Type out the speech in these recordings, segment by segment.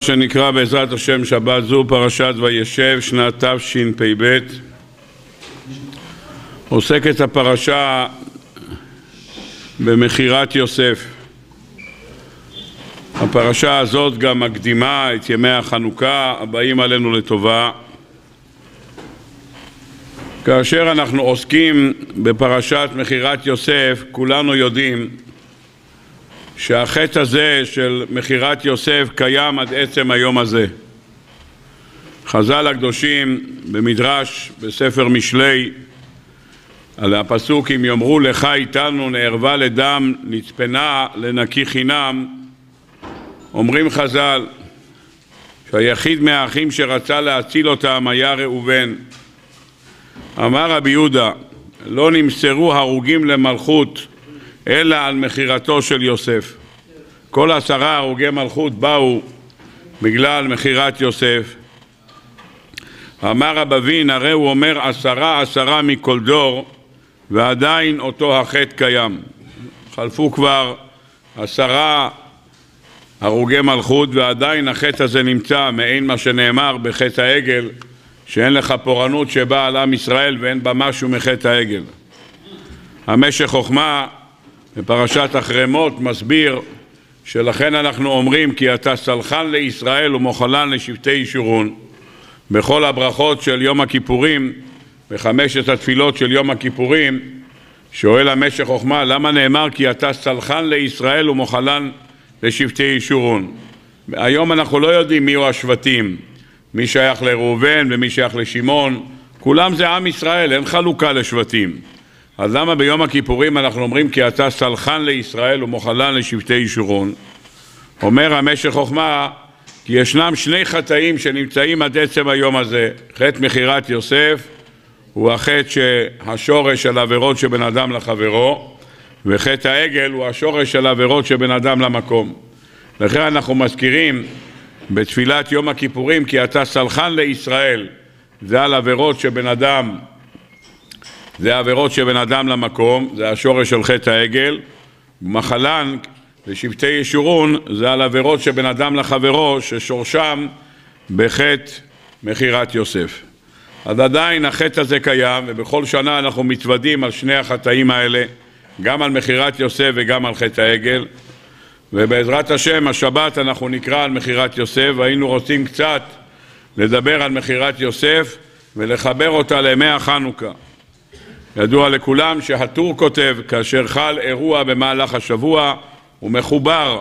שנקרא בעזרת השם שבת זו פרשת וישב שנת תשפ"ב. עוסקת הפרשה במכירת יוסף. הפרשה הזאת גם מקדימה את ימי החנוכה הבאים עלינו לטובה. כאשר אנחנו עוסקים בפרשת מכירת יוסף, כולנו יודעים שהחטא הזה של מכירת יוסף קיים עד עצם היום הזה. חז"ל הקדושים במדרש בספר משלי על הפסוק אם יאמרו לך איתנו נערבה לדם נצפנה לנקי חינם, אומרים חז"ל שהיחיד מהאחים שרצה להציל אותם היה ראובן. אמר רבי יהודה לא נמסרו הרוגים למלכות אלא על מכירתו של יוסף. כל 10 הרוגי מלכות באו בגלל מכירת יוסף. אמר הבבין הרי הוא אומר 10 מכל דור ועדיין אותו החטא קיים. חלפו כבר 10 הרוגי מלכות ועדיין החטא הזה נמצא, מעין מה שנאמר בחטא העגל שאין לך פורענות שבאה על עם ישראל ואין בה משהו מחטא העגל. המשך חוכמה בפרשת אחרמות מסביר שלכן אנחנו אומרים כי אתה סלחן לישראל ומוחלן לשבטי ישורון. בכל הברכות של יום הכיפורים, ב5 התפילות של יום הכיפורים, שואל המשך חוכמה למה נאמר כי אתה סלחן לישראל ומוחלן לשבטי ישורון. היום אנחנו לא יודעים מי הוא השבטים, מי שייך לראובן ומי שייך לשמעון, כולם זה עם ישראל, אין חלוקה לשבטים. אז למה ביום הכיפורים אנחנו אומרים כי אתה סלחן לישראל ומוחלן לשבטי ישורון? אומר המשך חוכמה כי ישנם 2 חטאים שנמצאים עד עצם היום הזה. חטא מכירת יוסף הוא החטא שהשורש של עבירות שבין אדם לחברו, וחטא העגל הוא השורש של עבירות שבין אדם למקום. לכן אנחנו מזכירים בתפילת יום הכיפורים כי אתה סלחן לישראל, זה על עבירות שבין אדם, זה עבירות שבין אדם למקום, זה השורש של חטא העגל. מחלן לשבטי ישורון זה על עבירות שבין אדם לחברו ששורשם בחטא מכירת יוסף. אז עדיין החטא הזה קיים ובכל שנה אנחנו מתוודים על 2 החטאים האלה, גם על מכירת יוסף וגם על חטא העגל. ובעזרת השם השבת אנחנו נקרא על מכירת יוסף, והיינו רוצים קצת לדבר על מכירת יוסף ולחבר אותה לימי החנוכה. ידוע לכולם שהטור כותב כאשר חל אירוע במהלך השבוע הוא מחובר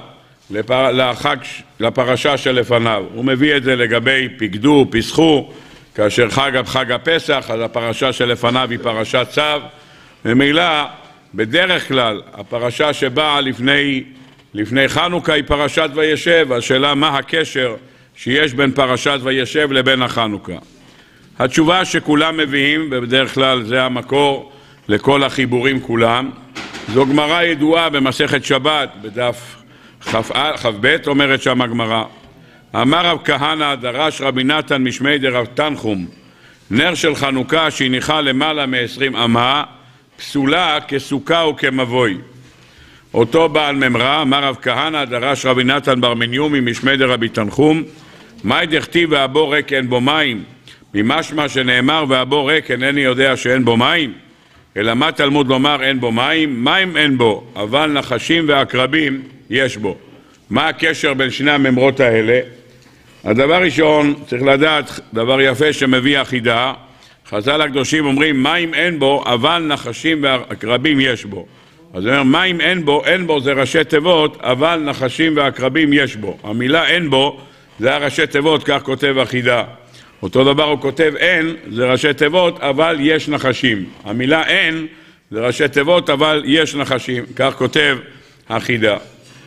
לפרשה שלפניו. הוא מביא את זה לגבי פקדו, פסחו, כאשר חג הפסח, אז הפרשה שלפניו היא פרשת צו. ומילא בדרך כלל הפרשה שבאה לפני חנוכה היא פרשת וישב. השאלה מה הקשר שיש בין פרשת וישב לבין החנוכה. התשובה שכולם מביאים, ובדרך כלל זה המקור לכל החיבורים כולם, זו גמרא ידועה במסכת שבת בדף כ"ב, אומרת שם הגמרא אמר רב כהנא דרש רבי נתן משמי דרב תנחום נר של חנוכה שהניחה למעלה מ20 אמה פסולה כסוכה וכמבוי. אותו בעל ממרה אמר רב כהנא דרש רבי נתן בר מניומי משמי דרבי תנחום מאי דכתיב והבור ריק אין בו מים, ממשמע שנאמר והבור ריק אינני יודע שאין בו מים, אלא מה תלמוד לומר אין בו מים? מים אין בו, אבל נחשים ועקרבים יש בו. מה הקשר בין 2 הממרות האלה? הדבר ראשון צריך לדעת דבר יפה שמביא החידה. חז"ל הקדושים אומרים מים אין בו אבל נחשים ועקרבים יש בו. אז אומר מים אין בו זה ראשי תיבות אבל נחשים ועקרבים יש בו. המילה אין בו זה הראשי תיבות, כך כותב החידה. אותו דבר הוא כותב אין, זה ראשי תיבות, אבל יש נחשים. המילה אין, זה ראשי תיבות, אבל יש נחשים. כך כותב החידה.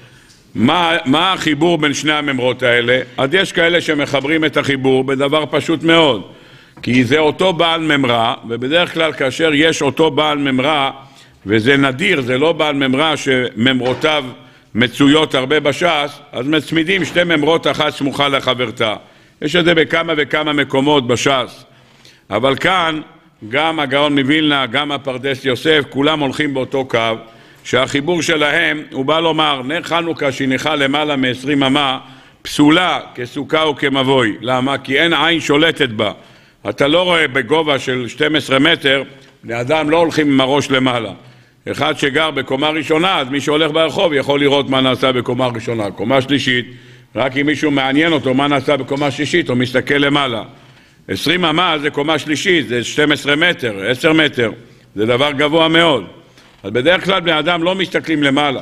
מה החיבור בין 2 הממרות האלה? אז יש כאלה שמחברים את החיבור בדבר פשוט מאוד. כי זה אותו בעל ממרה, ובדרך כלל כאשר יש אותו בעל ממרה, וזה נדיר, זה לא בעל ממרה שממרותיו מצויות הרבה בש"ס, אז מצמידים 2 ממרות אחת סמוכה לחברתה. יש את זה בכמה וכמה מקומות בש"ס, אבל כאן גם הגאון מווילנה, גם הפרדס יוסף, כולם הולכים באותו קו, שהחיבור שלהם הוא בא לומר נר חנוכה שהניחה למעלה מ20 אמה פסולה כסוכה וכמבוי. למה? כי אין עין שולטת בה. אתה לא רואה בגובה של 12 מטר, בני אדם לא הולכים עם הראש למעלה. אחד שגר בקומה ראשונה, אז מי שהולך ברחוב יכול לראות מה נעשה בקומה ראשונה. קומה שלישית, רק אם מישהו מעניין אותו מה נעשה בקומה שלישית, הוא מסתכל למעלה. 20 אמה זה קומה שלישית, זה 12 מטר, 10 מטר. זה דבר גבוה מאוד. אז בדרך כלל בני אדם לא מסתכלים למעלה.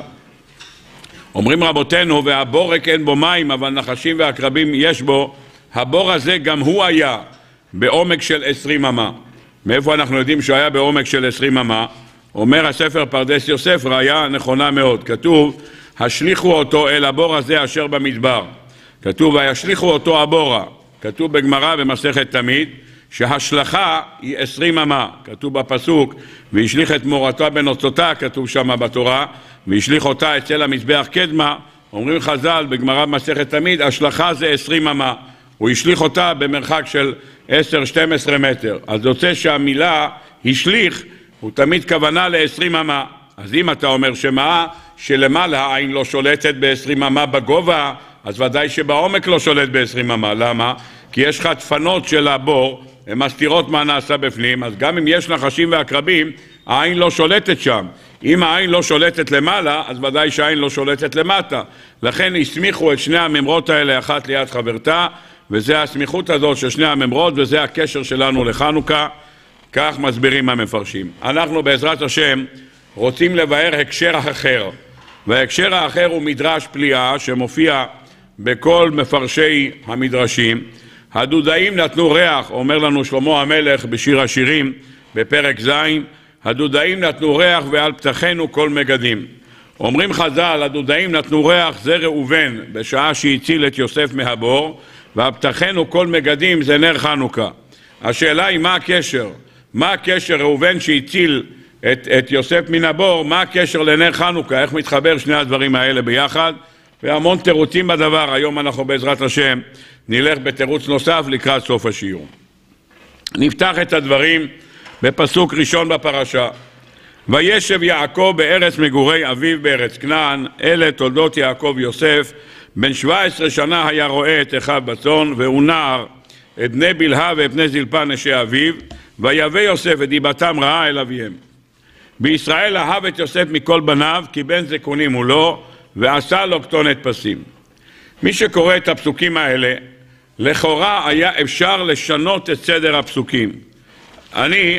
אומרים רבותינו, והבורק אין בו מים, אבל נחשים ועקרבים יש בו. הבור הזה גם הוא היה בעומק של 20 אמה. מאיפה אנחנו יודעים שהוא היה בעומק של 20 אמה? אומר הספר פרדס יוסף, ראיה נכונה מאוד. כתוב, השליחו אותו אל הבור הזה אשר במדבר. כתוב, וישליחו אותו הבורה. כתוב בגמרא במסכת תמיד, שהשלכה היא 20 אמה. כתוב בפסוק, וישליך את מורתה בנוצותה, כתוב שם בתורה, וישליך אותה אצל המזבח קדמה. אומרים חז"ל בגמרא במסכת תמיד, השלכה זה 20 אמה. הוא ישליך אותה במרחק של 10-12 מטר. אז יוצא שהמילה השליך, הוא תמיד כוונה ל-20 אמה. אז אם אתה אומר שמה שלמעלה העין לא שולטת ב-20 אמה בגובה, אז ודאי שבעומק לא שולט ב-20 אמה. למה? כי יש לך דפנות של הבור, הן מסתירות מה נעשה בפנים, אז גם אם יש נחשים ועקרבים, העין לא שולטת שם. אם העין לא שולטת למעלה, אז ודאי שהעין לא שולטת למטה. לכן הסמיכו את שני הממרות האלה אחת ליד חברתה, וזה הסמיכות הזאת של שני הממרות, וזה הקשר שלנו לחנוכה. כך מסבירים המפרשים. אנחנו בעזרת השם רוצים לבאר הקשר אחר, וההקשר האחר הוא מדרש פליאה שמופיע בכל מפרשי המדרשים. הדודאים נתנו ריח, אומר לנו שלמה המלך בשיר השירים בפרק ז', הדודאים נתנו ריח ועל פתחנו כל מגדים. אומרים חז"ל, הדודאים נתנו ריח זה ראובן בשעה שהציל את יוסף מהבור, ועל פתחנו כל מגדים זה נר חנוכה. השאלה היא מה הקשר? מה הקשר ראובן שהציל את יוסף מן הבור, מה הקשר לנר חנוכה? איך מתחבר שני הדברים האלה ביחד? והמון תירוצים בדבר. היום אנחנו בעזרת השם נלך בתירוץ נוסף לקראת סוף השיעור. נפתח את הדברים בפסוק ראשון בפרשה. וישב יעקב בארץ מגורי אביו בארץ כנען, אלה תולדות יעקב יוסף, בן 17 שנה היה רואה את אחיו בצאן, והוא נער את בני בלהה ואת בני זלפה נשי אביו, ויבא יוסף את דיבתם רעה אל אביהם. בישראל אהב את יוסף מכל בניו, כי בן זקונים הוא לו, ועשה לו כתונת פסים. מי שקורא את הפסוקים האלה, לכאורה היה אפשר לשנות את סדר הפסוקים. אני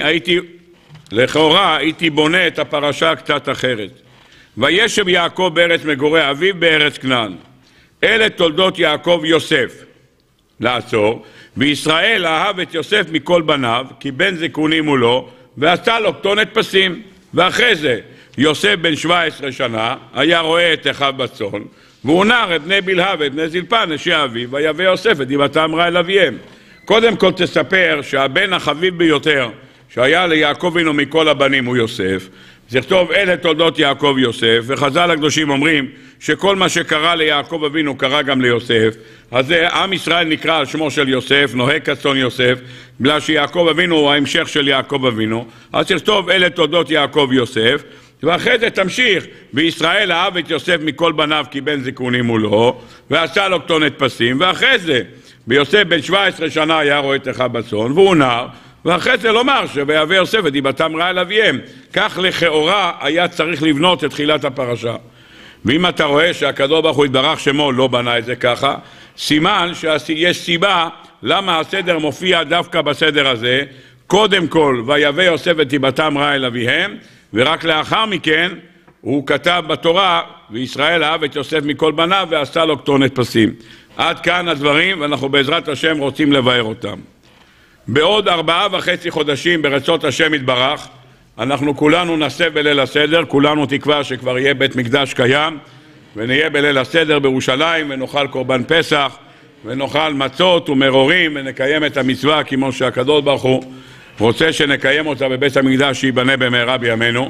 לכאורה הייתי בונה את הפרשה קצת אחרת. וישב יעקב בארץ מגורי אביו בארץ כנען. אלה תולדות יעקב יוסף. לעצור. וישראל אהב את יוסף מכל בניו, כי בן זקונים הוא לו, ועשה לו כתונת פסים. ואחרי זה יוסף בן 17 שנה היה רואה את אחיו בצאן, והוא נער את בני בלהה ואת בני זלפה נשי אביו, ויבא יוסף את דיבתם רעה אל אביהם. קודם כל תספר שהבן החביב ביותר שהיה ליעקב אבינו מכל הבנים הוא יוסף. זה כתוב אלה תולדות יעקב יוסף, וחז"ל הקדושים אומרים שכל מה שקרה ליעקב אבינו קרה גם ליוסף. אז עם ישראל נקרא על שמו של יוסף, נוהג כצאן יוסף, בגלל שיעקב אבינו הוא ההמשך של יעקב אבינו. אז תכתוב אלה תולדות יעקב יוסף, ואחרי זה תמשיך, וישראל אהב את יוסף מכל בניו כי בן זקונים הוא לו, ועשה לו כתונת פסים. ואחרי זה ביוסף בן 17 שנה היה רואה את אחיו בצאן, והוא נער, ואחרי זה לומר שביבא יוסף את דיבתם רעה אל אביהם. כך לכאורה היה צריך לבנות את תחילת הפרשה. ואם אתה רואה שהקדוש ברוך הוא יתברך שמו לא בנה את זה ככה, סימן שיש סיבה למה הסדר מופיע דווקא בסדר הזה. קודם כל ויבא יוסף את דיבתם רעה אל אביהם, ורק לאחר מכן הוא כתב בתורה וישראל אהב את יוסף מכל בניו ועשה לו כתונת פסים. עד כאן הדברים, ואנחנו בעזרת השם רוצים לבאר אותם. בעוד 4.5 חודשים ברצות השם יתברך, אנחנו כולנו נעשה בליל הסדר, כולנו תקווה שכבר יהיה בית מקדש קיים, ונהיה בליל הסדר בירושלים, ונאכל קורבן פסח, ונאכל מצות ומרורים, ונקיים את המצווה כמו שהקדוש ברוך הוא רוצה שנקיים אותה בבית המקדש שיבנה במהרה בימינו.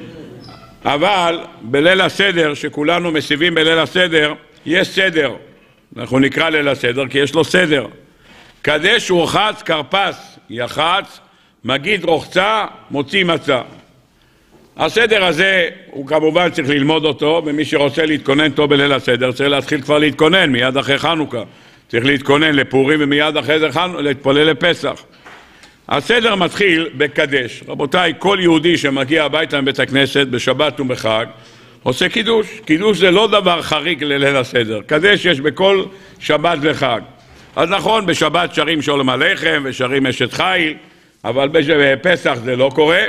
אבל בליל הסדר, שכולנו מסיבים בליל הסדר, יש סדר. אנחנו נקרא ליל הסדר כי יש לו סדר. קדש ורחץ כרפס יחץ, מגיד רוחצה מוציא מצה. הסדר הזה הוא כמובן צריך ללמוד אותו, ומי שרוצה להתכונן טוב בליל הסדר צריך להתחיל כבר להתכונן מיד אחרי חנוכה. צריך להתכונן לפורים ומיד אחרי זה להתפלל לפסח. הסדר מתחיל בקדש. רבותיי, כל יהודי שמגיע הביתה מבית הכנסת בשבת ובחג עושה קידוש. קידוש זה לא דבר חריג לליל הסדר. קדש יש בכל שבת וחג. אז נכון, בשבת שרים שולם עליכם ושרים אשת חיל, אבל בפסח זה לא קורה.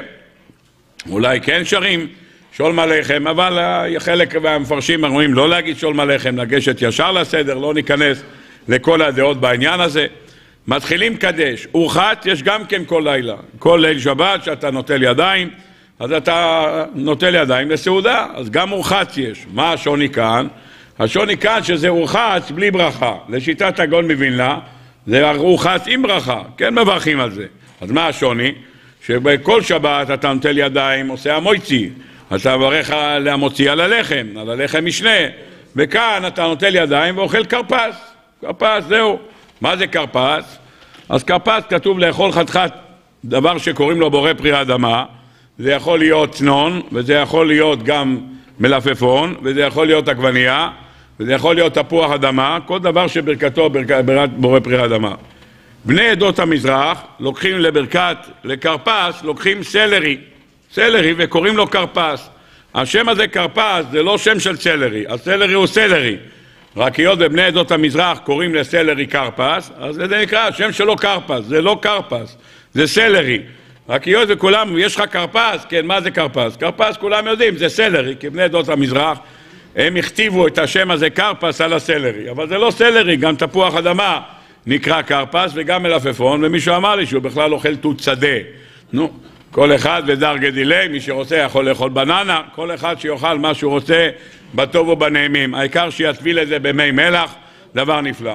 אולי כן שרים שולם עליכם, אבל חלק מהמפרשים אומרים לא להגיד שולם עליכם, לגשת ישר לסדר, לא ניכנס לכל הדעות בעניין הזה. מתחילים קדש. אורחת יש גם כן כל לילה. כל ליל שבת שאתה נוטל ידיים, אז אתה נוטל ידיים לסעודה, אז גם אורחת יש. מה השוני כאן? השוני כאן שזה אורחת בלי ברכה. לשיטת הגאון מווילנה, זה אורחת עם ברכה. כן מברכים על זה. אז מה השוני? שבכל שבת אתה נוטל ידיים, עושה המויצי. אתה מברך על המוציא על הלחם משנה. וכאן אתה נוטל ידיים ואוכל קרפס. קרפס, זהו. מה זה קרפס? אז קרפס כתוב לאכול חתיכת דבר שקוראים לו בורא פרי אדמה. זה יכול להיות צנון, וזה יכול להיות גם מלפפון, וזה יכול להיות עגבנייה, וזה יכול להיות תפוח אדמה, כל דבר שברכתו ברכת בורא פרי אדמה. בני עדות המזרח לוקחים לקרפס, לוקחים סלרי וקוראים לו קרפס. השם הזה קרפס זה לא שם של סלרי, הסלרי הוא סלרי. רק היות ובני עדות המזרח קוראים לסלרי קרפס, אז זה נקרא, השם שלו קרפס, זה לא קרפס, זה סלרי. רק היות וכולם, יש לך קרפס, כן, מה זה קרפס? קרפס כולם יודעים, זה סלרי, כי בני עדות המזרח, הם הכתיבו את השם הזה קרפס על הסלרי, אבל זה לא סלרי, גם תפוח אדמה נקרא קרפס וגם מלפפון, ומישהו אמר לי שהוא בכלל אוכל תות שדה. נו, כל אחד ודר גדילי, מי שרוצה יכול לאכול בננה, כל אחד שיאכל מה שהוא רוצה, בטוב ובנעימים. העיקר שיטביל את זה במי מלח, דבר נפלא.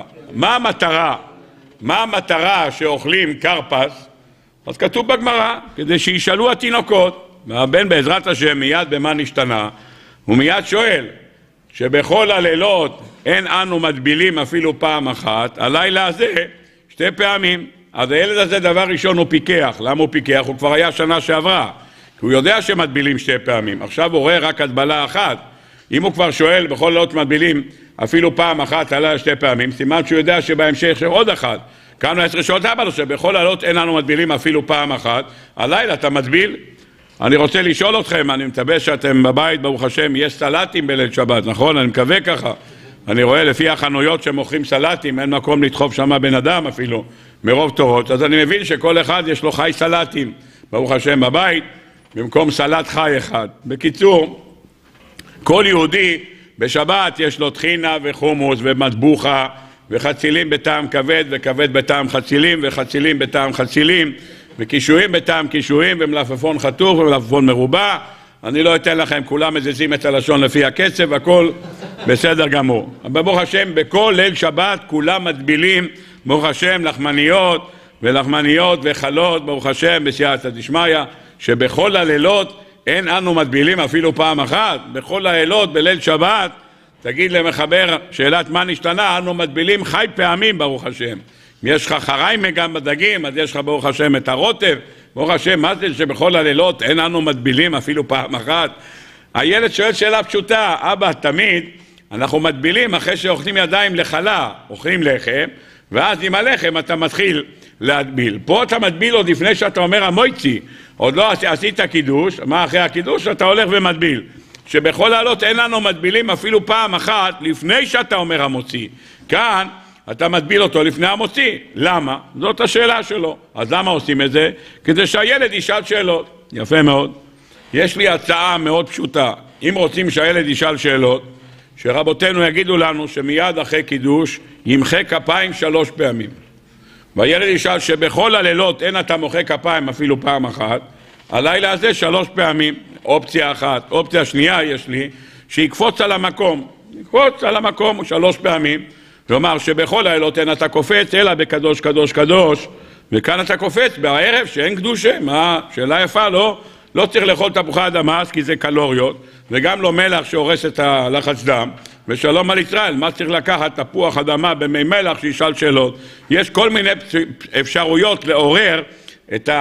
מה המטרה שאוכלים קרפס? אז כתוב בגמרא, כדי שישאלו התינוקות, והבן בעזרת השם מיד במה נשתנה, הוא מיד שואל, שבכל הלילות אין אנו מדבילים אפילו פעם אחת, הלילה הזה 2 פעמים. אז הילד הזה דבר ראשון הוא פיקח. למה הוא פיקח? הוא כבר היה שנה שעברה, כי הוא יודע שמדבילים 2 פעמים. עכשיו הוא רואה רק הדבלה אחת. אם הוא כבר שואל בכל לילות מדבילים אפילו פעם אחת, הלילה 2 פעמים, סימן שהוא יודע שבהמשך של עוד אחת. כאן 10 שעות אבא לו שבכל הלילות אין אנו מדבילים אפילו פעם אחת, הלילה אתה מדביל. אני רוצה לשאול אתכם, אני מקווה שאתם בבית, ברוך השם, יש סלטים בליל שבת, נכון? אני מקווה ככה. אני רואה לפי החנויות שמוכרים סלטים, אין מקום לדחוף שם בן אדם אפילו, מרוב תורות. אז אני מבין שכל אחד יש לו חי סלטים, ברוך השם, בבית, במקום סלט חי אחד. בקיצור, כל יהודי בשבת יש לו טחינה וחומוס ומטבוחה, וחצילים בטעם כבד, וכבד בטעם חצילים, וחצילים בטעם חצילים, וקישואים בטעם קישואים, ומלפפון חתוך ומלפפון מרובע. אני לא אתן לכם, כולם מזיזים את הלשון לפי הקצב, הכל בסדר גמור. ברוך השם, בכל ליל שבת כולם מטבילים, ברוך השם, לחמניות וחלות, ברוך השם, בסייעתא דשמיא, שבכל הלילות אין אנו מטבילים אפילו פעם אחת. בכל הלילות בליל שבת, תגיד למחבר שאלת מה נשתנה, אנו מטבילים חי פעמים, ברוך השם. אם יש לך חריימה גם בדגים, אז יש לך ברוך השם את הרוטב, ברוך השם, מה זה שבכל הלילות אין אנו מטבילים אפילו פעם אחת? הילד שואל שאלה פשוטה, אבא, תמיד אנחנו מטבילים אחרי שאוכלים ידיים לחלה, אוכלים לחם, ואז עם הלחם אתה מתחיל להטביל. פה אתה מטביל עוד לפני שאתה אומר המויצי, עוד לא עשית קידוש, מה אחרי הקידוש? אתה הולך ומטביל. שבכל הלילות אין לנו מטבילים אפילו פעם אחת לפני שאתה אומר המוציא. כאן אתה מטביל אותו לפני המוציא. למה? זאת השאלה שלו. אז למה עושים את זה? כדי שהילד ישאל שאלות. יפה מאוד. יש לי הצעה מאוד פשוטה. אם רוצים שהילד ישאל שאלות, שרבותינו יגידו לנו שמיד אחרי קידוש ימחא כפיים 3 פעמים. והילד ישאל שבכל הלילות אין אתה מוחא כפיים אפילו פעם אחת, הלילה הזה 3 פעמים. אופציה אחת. אופציה שנייה יש לי, שיקפוץ על המקום. יקפוץ על המקום 3 פעמים. כלומר שבכל הלילות אין אתה קופץ, אלא בקדוש קדוש קדוש, וכאן אתה קופץ בערב שאין קדושה. מה? שאלה יפה, לא? לא צריך לאכול תפוחי אדמה, כי זה קלוריות, וגם לא מלח שהורס את הלחץ דם, ושלום על ישראל, מה צריך לקחת תפוח אדמה במי מלח שישאל שאלות. יש כל מיני אפשרויות לעורר את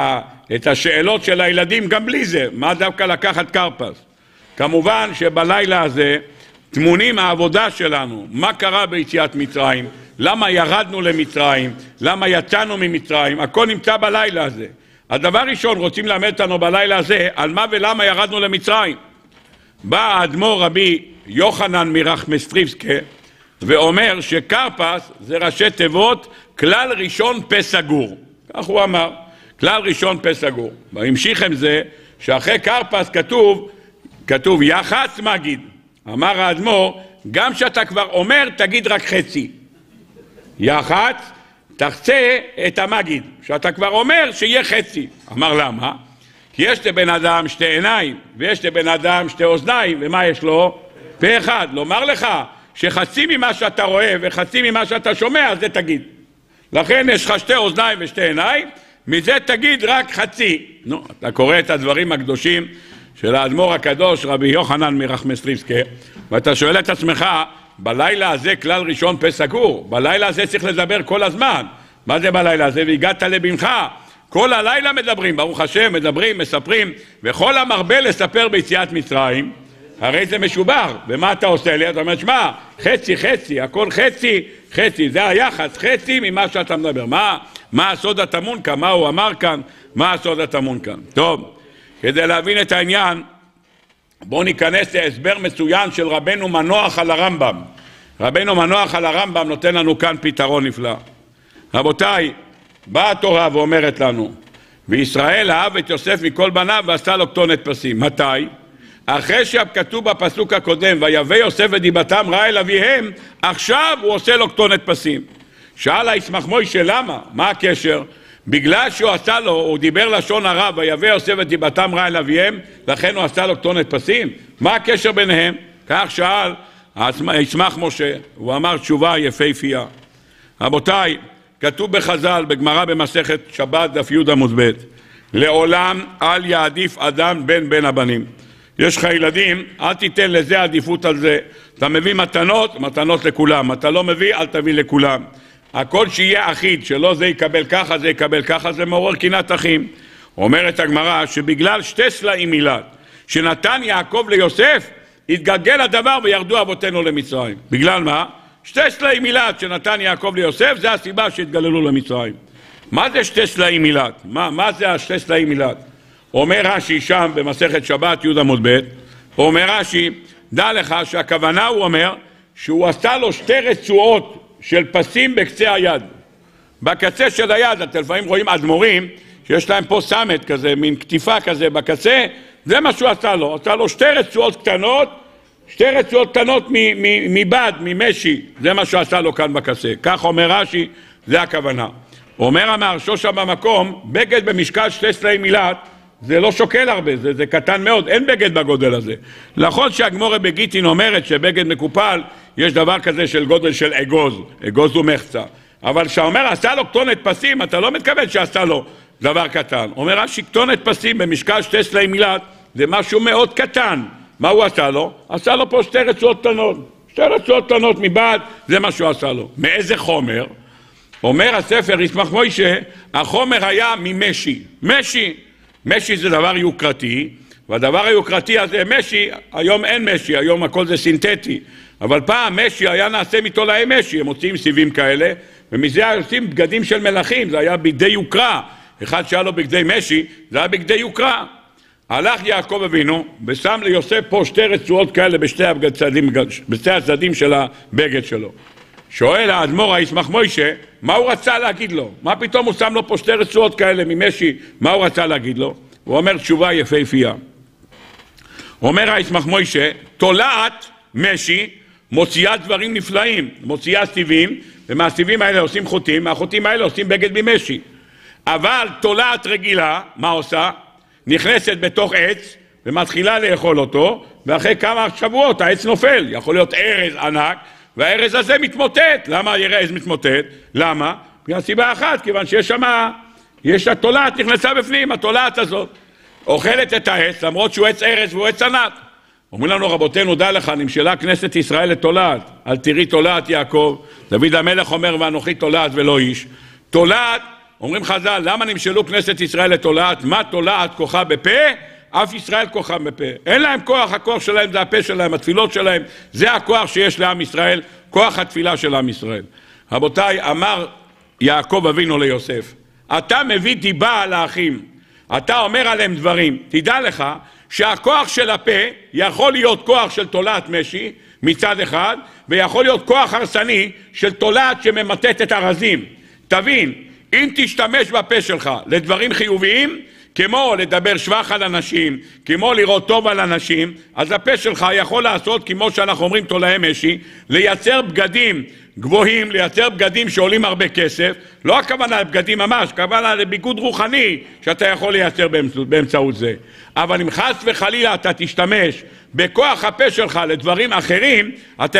את השאלות של הילדים גם בלי זה. מה דווקא לקחת קרפס? כמובן שבלילה הזה תמונים העבודה שלנו, מה קרה ביציאת מצרים, למה ירדנו למצרים, למה יצאנו ממצרים, הכל נמצא בלילה הזה. הדבר ראשון רוצים ללמד אותנו בלילה הזה על מה ולמה ירדנו למצרים. בא האדמו"ר רבי יוחנן מרחמסטריבסקי ואומר שקרפס זה ראשי תיבות כלל ראשון פה סגור. כך הוא אמר, כלל ראשון פה סגור. והמשיך עם זה שאחרי קרפס כתוב יחס מגיד. אמר האדמו"ר, גם שאתה כבר אומר תגיד רק חצי. יחס תחצה את המגיד, שאתה כבר אומר שיהיה חצי. אמר למה? כי יש לבן אדם שתי עיניים ויש לבן אדם שתי אוזניים, ומה יש לו? פה אחד. לומר לך שחצי ממה שאתה רואה וחצי ממה שאתה שומע, זה תגיד. לכן יש לך שתי אוזניים ושתי עיניים, מזה תגיד רק חצי. נו, אתה קורא את הדברים הקדושים של האדמו"ר הקדוש רבי יוחנן מרחמסטריבסקי, ואתה שואל את עצמך, בלילה הזה כלל ראשון פה סגור, בלילה הזה צריך לדבר כל הזמן. מה זה בלילה הזה? והגעת לבנך, כל הלילה מדברים, ברוך השם, מדברים, מספרים, וכל המרבה לספר ביציאת מצרים, הרי זה משובר. ומה אתה עושה לי? אתה אומר, שמע, חצי חצי, הכל חצי חצי, זה היחס, חצי ממה שאתה מדבר. מה הסוד הטמון כאן? מה הוא אמר כאן? מה הסוד הטמון כאן? טוב, כדי להבין את העניין, בואו ניכנס להסבר מצוין של רבנו מנוח על הרמב"ם. רבנו מנוח על הרמב"ם נותן לנו כאן פתרון נפלא. רבותיי, באה התורה ואומרת לנו, וישראל אהב את יוסף מכל בניו ועשה לו כתונת פסים. מתי? אחרי שכתוב בפסוק הקודם, ויבא יוסף את דיבתם רעה אל אביהם, עכשיו הוא עושה לו כתונת פסים. שאל הישמח מוישה למה? מה הקשר? בגלל שהוא עשה לו, הוא דיבר לשון הרע, ויבא יוסף את דיבתם רעה אל אביהם, לכן הוא עשה לו כתונת פסים. מה הקשר ביניהם? כך שאל הישמח משה, הוא אמר תשובה יפהפייה. רבותיי, כתוב בחז"ל, בגמרא במסכת שבת דף י' עמוד ב', לעולם אל יעדיף אדם בין הבנים. יש לך ילדים, אל תיתן לזה עדיפות על זה. אתה מביא מתנות, מתנות לכולם. אתה לא מביא, אל תביא לכולם. הכל שיהיה אחיד, שלא זה יקבל ככה, זה יקבל ככה, זה מעורר קנאת אחים. אומרת הגמרא שבגלל שתי סלעים מילד שנתן יעקב ליוסף, התגלגל הדבר וירדו אבותינו למצרים. בגלל מה? שתי סלעים מילד שנתן יעקב ליוסף, זה הסיבה שהתגללו למצרים. מה זה שתי סלעים מילד? מה זה השתי סלעים מילד? אומר רש"י שם במסכת שבת י' עמוד ב', אומר רש"י, דע לך שהכוונה הוא אומר שהוא עשה לו שתי רצועות של פסים בקצה היד. בקצה של היד, אתם לפעמים רואים אדמו"רים שיש להם פה סמת כזה, מין כתיפה כזה בקצה, זה מה שהוא עשה לו. עשה לו שתי רצועות קטנות מבד, ממשי, זה מה שהוא עשה לו כאן בקצה. כך אומר רש"י, זה הכוונה. אומר המהרש"א שם במקום, בגד במשקל שתי סלעים מילד, זה לא שוקל הרבה, זה קטן מאוד, אין בגד בגודל הזה. נכון שהגמורה בגיטין אומרת שבגד מקופל, יש דבר כזה של גודל של אגוז הוא מחצה. אבל כשאומר עשה לו כתונת פסים, אתה לא מתכוון שעשה לו דבר קטן. אומר רש"י, כתונת פסים במשקל שתי סלעים מילד, זה משהו מאוד קטן. מה הוא עשה לו? עשה לו פה שתי רצועות קטנות מבעד, זה מה שהוא עשה לו. מאיזה חומר? אומר הספר ישמח מוישה, החומר היה ממשי. משי זה דבר יוקרתי, והדבר היוקרתי הזה, משי, היום אין משי, היום הכל זה סינתטי, אבל פעם משי היה נעשה מתולעי משי, הם מוצאים סיבים כאלה, ומזה עושים בגדים של מלכים, זה היה בגדי יוקרה, אחד שהיה לו בגדי משי, זה היה בגדי יוקרה. הלך יעקב אבינו, ושם ליוסף פה שתי רצועות כאלה בשתי הצדדים של הבגד שלו. שואל האדמו"ר הישמח מוישה, מה הוא רצה להגיד לו? מה פתאום הוא שם לו פה שתי רצועות כאלה ממשי? מה הוא רצה להגיד לו? הוא אומר תשובה יפהפייה. אומר הישמח מוישה, תולעת משי מוציאה דברים נפלאים, מוציאה סיבים, ומהסיבים האלה עושים חוטים, מהחוטים האלה עושים בגד ממשי. אבל תולעת רגילה, מה עושה? נכנסת בתוך עץ ומתחילה לאכול אותו, ואחרי כמה שבועות העץ נופל, יכול להיות ארז ענק, והארז הזה מתמוטט. למה הארז מתמוטט? למה? בגלל סיבה אחת, כיוון שיש שם, יש התולעת נכנסה בפנים, התולעת הזאת אוכלת את העץ, למרות שהוא עץ ארז והוא עץ ענק. אומרים לנו רבותינו, דע לך, נמשלה כנסת ישראל לתולעת, אל תראי תולעת יעקב, דוד המלך אומר ואנוכי תולעת ולא איש. תולעת אומרים חז"ל, למה נמשלו כנסת ישראל לתולעת? מה תולעת כוחה בפה? אף ישראל כוחם בפה. אין להם כוח, הכוח שלהם זה הפה שלהם, התפילות שלהם, זה הכוח שיש לעם ישראל, כוח התפילה של עם ישראל. רבותיי, אמר יעקב אבינו ליוסף, אתה מביא דיבה על האחים, אתה אומר עליהם דברים, תדע לך שהכוח של הפה יכול להיות כוח של תולעת משי מצד אחד, ויכול להיות כוח הרסני של תולעת שממתת את הרזים. תבין, אם תשתמש בפה שלך לדברים חיוביים, כמו לדבר שבח על אנשים, כמו לראות טוב על אנשים, אז הפה שלך יכול לעשות, כמו שאנחנו אומרים תולעי משי, לייצר בגדים גבוהים, לייצר בגדים שעולים הרבה כסף, לא הכוונה לבגדים ממש, הכוונה לביגוד רוחני שאתה יכול לייצר באמצעות זה. אבל אם חס וחלילה אתה תשתמש בכוח הפה שלך לדברים אחרים, אתה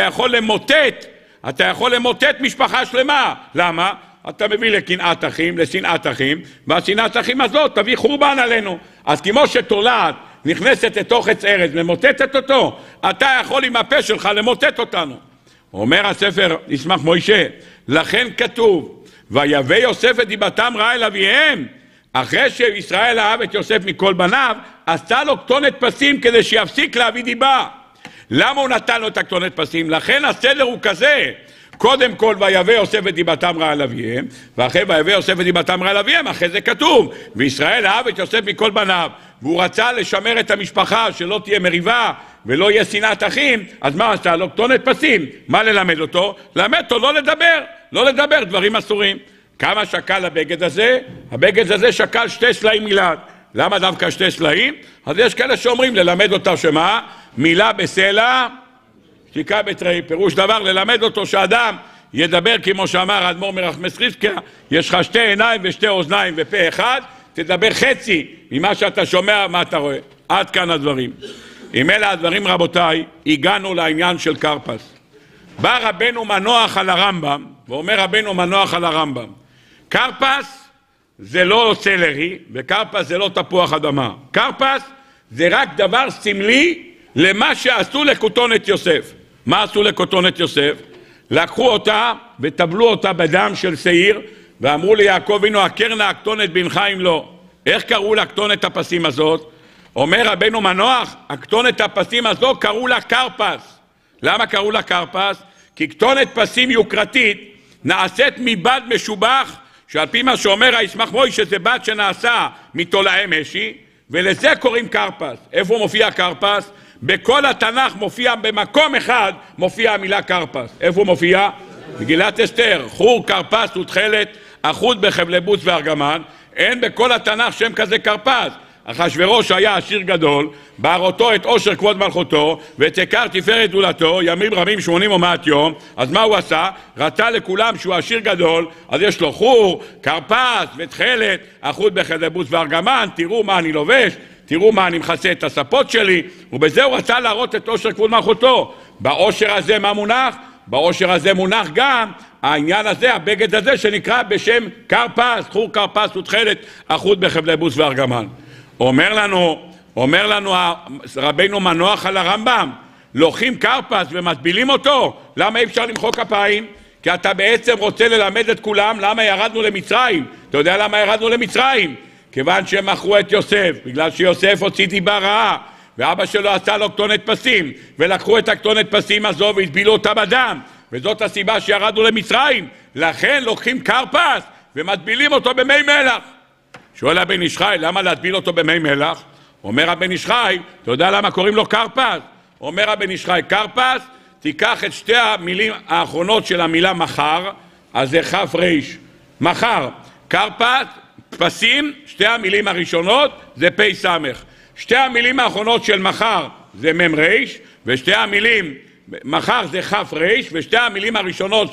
יכול למוטט משפחה שלמה. למה? אתה מביא לקנאת אחים, לשנאת אחים, והשנאת אחים הזאת תביא חורבן עלינו. אז כמו שתולעת נכנסת לתוך עץ ארז, ממוטטת אותו, אתה יכול עם הפה שלך למוטט אותנו. אומר הספר ישמח מוישה, לכן כתוב, ויבא יוסף את דיבתם רעה אל אביהם, אחרי שישראל אהב את יוסף מכל בניו, עשה לו כתונת פסים כדי שיפסיק להביא דיבה. למה הוא נתן לו את הכתונת פסים? לכן הסדר הוא כזה, קודם כל ויבא יוסף את דיבתם רעה אל אביהם, ואחרי ויבא יוסף את דיבתם רעה אל אביהם, אחרי זה כתוב, וישראל אהב את יוסף מכל בניו, והוא רצה לשמר את המשפחה, שלא תהיה מריבה ולא יהיה שנאת אחים, אז מה עשה לו? כתונת פסים. מה ללמד אותו? ללמד אותו לא לדבר דברים אסורים. כמה שקל הבגד הזה? הבגד הזה שקל 2 סלעים מילד. למה דווקא 2 סלעים? אז יש כאלה שאומרים ללמד אותה שמה? מילה בסלע, שתיקה בתרי. פירוש דבר ללמד אותו שאדם ידבר כמו שאמר האדמו"ר מרחמס חיסקיה, יש לך 2 עיניים ו2 אוזניים ופה אחד, תדבר חצי ממה שאתה שומע, מה אתה רואה. עד כאן הדברים. עם אלה הדברים רבותיי, הגענו לעניין של קרפס. בא רבנו מנוח על הרמב"ם, ואומר רבנו מנוח על הרמב"ם, קרפס זה לא סלרי, וקרפס זה לא תפוח אדמה. קרפס זה רק דבר סמלי למה שעשו לכותונת יוסף. מה עשו לכותונת יוסף? לקחו אותה וטבלו אותה בדם של שעיר, ואמרו ליעקב, הנה הקרנה הכתונת בנך אם לא. איך קראו לכתונת הפסים הזאת? אומר רבנו מנוח, הכתונת הפסים הזאת קראו לה קרפס. למה קראו לה קרפס? כי כתונת פסים יוקרתית נעשית מבד משובח, שעל פי מה שאומר הישמח מוישה זה בד שנעשה מתולעי משי, ולזה קוראים קרפס. איפה מופיע קרפס? בכל התנ"ך מופיע, במקום אחד מופיע המילה קרפס. איפה מופיע? מגילת אסתר, חור קרפס ותכלת, אחוד בחבלי בוץ וארגמן. אין בכל התנ"ך שם כזה קרפס. אחשוורוש היה עשיר גדול, בהראותו את עושר כבוד מלכותו, ואת עיקר תפארת גדולתו, ימים רבים 80 ומעט יום. אז מה הוא עשה? רצה לכולם שהוא עשיר גדול, אז יש לו חור, קרפס ותכלת, אחוד בחבלי בוץ וארגמן, תראו מה אני לובש, תראו מה אני מכסה את הספות שלי, ובזה הוא רצה להראות את עושר כבוד מלכותו. בעושר הזה מה מונח? בעושר הזה מונח גם העניין הזה, הבגד הזה שנקרא בשם קרפס, חור קרפס ותכלת, אחוד בחבלי בוץ וארגמן. אומר לנו רבנו מנוח על הרמב"ם, לוקחים קרפס ומטבילים אותו. למה אי אפשר למחוא כפיים? כי אתה בעצם רוצה ללמד את כולם למה ירדנו למצרים. אתה יודע למה ירדנו למצרים? כיוון שהם מכרו את יוסף, בגלל שיוסף הוציא דיבה רעה, ואבא שלו עשה לו כתונת פסים, ולקחו את הכתונת פסים הזו והטבילו אותה בדם, וזאת הסיבה שירדנו למצרים. לכן לוקחים קרפס ומטבילים אותו במי מלח. שואל הבן איש חי, למה להטביל אותו במי מלח? אומר הבן איש חי, אתה יודע למה קוראים לו קרפס? אומר הבן איש חי, קרפס, תיקח את 2 המילים האחרונות של המילה מחר, אז זה כף ריש. מחר, קרפס, פסים, 2 המילים הראשונות זה פי סמך. 2 המילים האחרונות של מחר זה מם ריש, ו2 המילים, מחר זה כף ריש, ו2 המילים הראשונות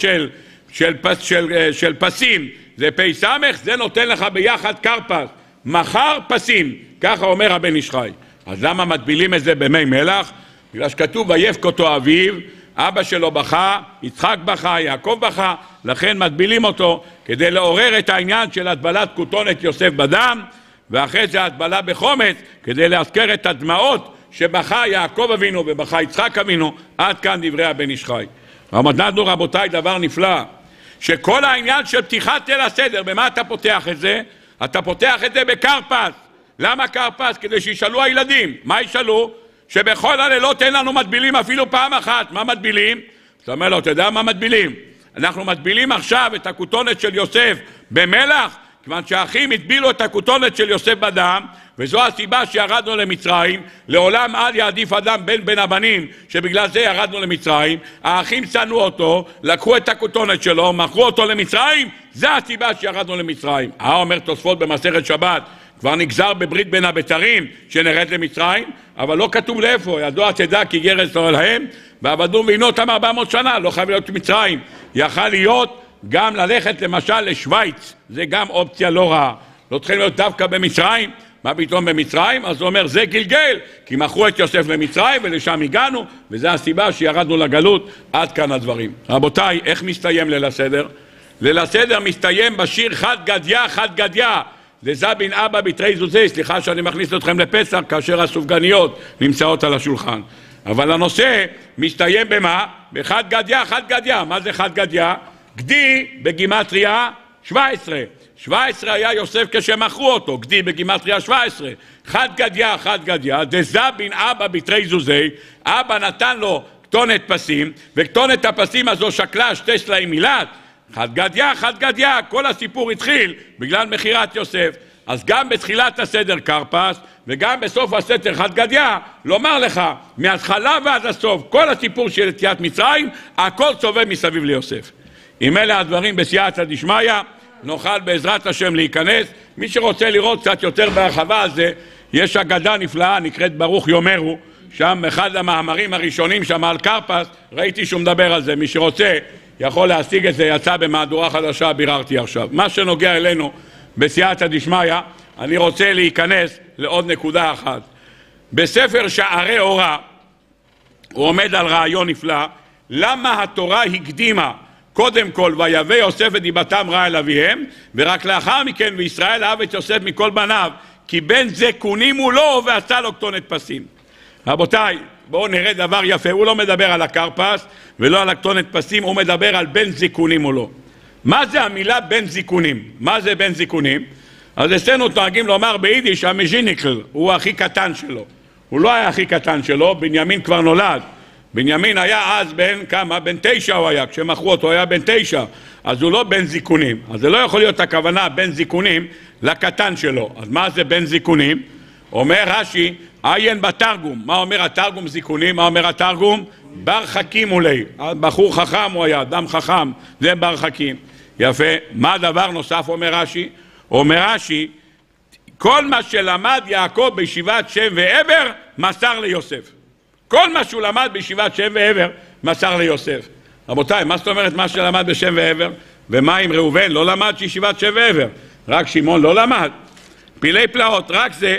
של פסים זה פי סמך, זה נותן לך ביחד קרפס. מחר פסים, ככה אומר הבן איש חי. אז למה מטבילים את זה במי מלח? בגלל שכתוב ויבך אותו אביו, אבא שלו בכה, יצחק בכה, יעקב בכה, לכן מטבילים אותו כדי לעורר את העניין של הטבלת כותונת יוסף בדם, ואחרי זה הטבלה בחומץ כדי להזכר את הדמעות שבכה יעקב אבינו ובכה יצחק אבינו. עד כאן דברי הבן איש חי. למדנו רבותיי דבר נפלא, שכל העניין של פתיחת ליל הסדר, במה אתה פותח את זה? אתה פותח את זה בכרפס. למה כרפס? כדי שישאלו הילדים. מה ישאלו? שבכל הלילות אין לנו מטבילים אפילו פעם אחת. מה מטבילים? זאת אומרת לו, אתה יודע מה מטבילים? אנחנו מטבילים עכשיו את הכותונת של יוסף במלח, כיוון שהאחים הטבילו את הכותונת של יוסף בדם, וזו הסיבה שירדנו למצרים. לעולם אל יעדיף אדם בין הבנים, שבגלל זה ירדנו למצרים. האחים שנאו אותו, לקחו את הכותונת שלו, מכרו אותו למצרים, זה הסיבה שירדנו למצרים. אומר תוספות במסכת שבת, כבר נגזר בברית בין הבתרים שנרד למצרים, אבל לא כתוב לאיפה. ידוע תדע כי גרס לא להם, ועבדו ועינו אותם 400 שנה, לא חייב להיות מצרים. יכל להיות גם ללכת למשל לשוויץ, זה גם אופציה לא רעה. לא צריכים להיות דווקא במצרים. מה פתאום במצרים? אז הוא אומר זה גלגל, כי מכרו את יוסף למצרים ולשם הגענו, וזה הסיבה שירדנו לגלות. עד כאן הדברים. רבותיי, איך מסתיים ליל הסדר? ליל הסדר מסתיים בשיר חד גדיה חד גדיה. לזה בן אבא בתרי זוזי, סליחה שאני מכניס אתכם לפסח כאשר הסופגניות נמצאות על השולחן. אבל הנושא מסתיים במה? בחד גדיה חד גדיה. מה זה חד גדיה? גדי בגימטריה 17. 17 היה יוסף כשמכרו אותו, גדי בגימטריה 17. חד גדיה חד גדיה, דזה בן אבא בתרי זוזי. אבא נתן לו כתונת פסים, וכתונת הפסים הזו שקלה 2 סלעים מילת. חד גדיה חד גדיה. כל הסיפור התחיל בגלל מחירת יוסף. אז גם בתחילת הסדר קרפס וגם בסוף הסדר חד גדיה, לומר לך מההתחלה ועד הסוף כל הסיפור של יציאת מצרים, הכל סובב מסביב ליוסף. אם אלה הדברים בסייעתא דשמיא, נוכל בעזרת השם להיכנס. מי שרוצה לראות קצת יותר בהרחבה על זה, יש אגדה נפלאה נקראת ברוך יאמרו, שם אחד המאמרים הראשונים שם על קרפס, ראיתי שהוא מדבר על זה. מי שרוצה יכול להשיג את זה, יצא במהדורה חדשה, ביררתי עכשיו. מה שנוגע אלינו בסייעתא דשמיא, אני רוצה להיכנס לעוד נקודה אחת. בספר שערי אורה הוא עומד על רעיון נפלא, למה התורה הקדימה קודם כל ויבא יוסף את דיבתם רע אל אביהם, ורק לאחר מכן וישראל אהב את יוסף מכל בניו, כי בן זקונים הוא לו ועשה לו כתונת פסים. רבותיי, בואו נראה דבר יפה. הוא לא מדבר על הקרפס ולא על הכתונת פסים, הוא מדבר על בן זקונים או לא. מה זה המילה בן זקונים? מה זה בן זקונים? אז אצלנו תוהגים לומר ביידיש המז'יניקל, הוא הכי קטן שלו. הוא לא היה הכי קטן שלו, בנימין כבר נולד. בנימין היה אז בן כמה? בן 9 הוא היה, כשמכרו אותו היה בן 9, אז הוא לא בן זיקונים. אז זה לא יכול להיות הכוונה בן זיקונים לקטן שלו. אז מה זה בן זיקונים? אומר רש"י, עיין בתרגום. מה אומר התרגום זיקונים? מה אומר התרגום? בר חכים אולי. בחור חכם הוא היה, אדם חכם, זה בר חכים. יפה. מה דבר נוסף אומר רש"י? אומר רש"י, כל מה שלמד יעקב בישיבת שם ועבר מסר ליוסף. כל מה שהוא למד בישיבת שם ועבר מסר ליוסף. רבותיי, מה זאת אומרת מה שלמד בשם ועבר? ומה עם ראובן? לא למד שישיבת שם ועבר. רק שמעון לא למד. פילי פלאות, רק זה.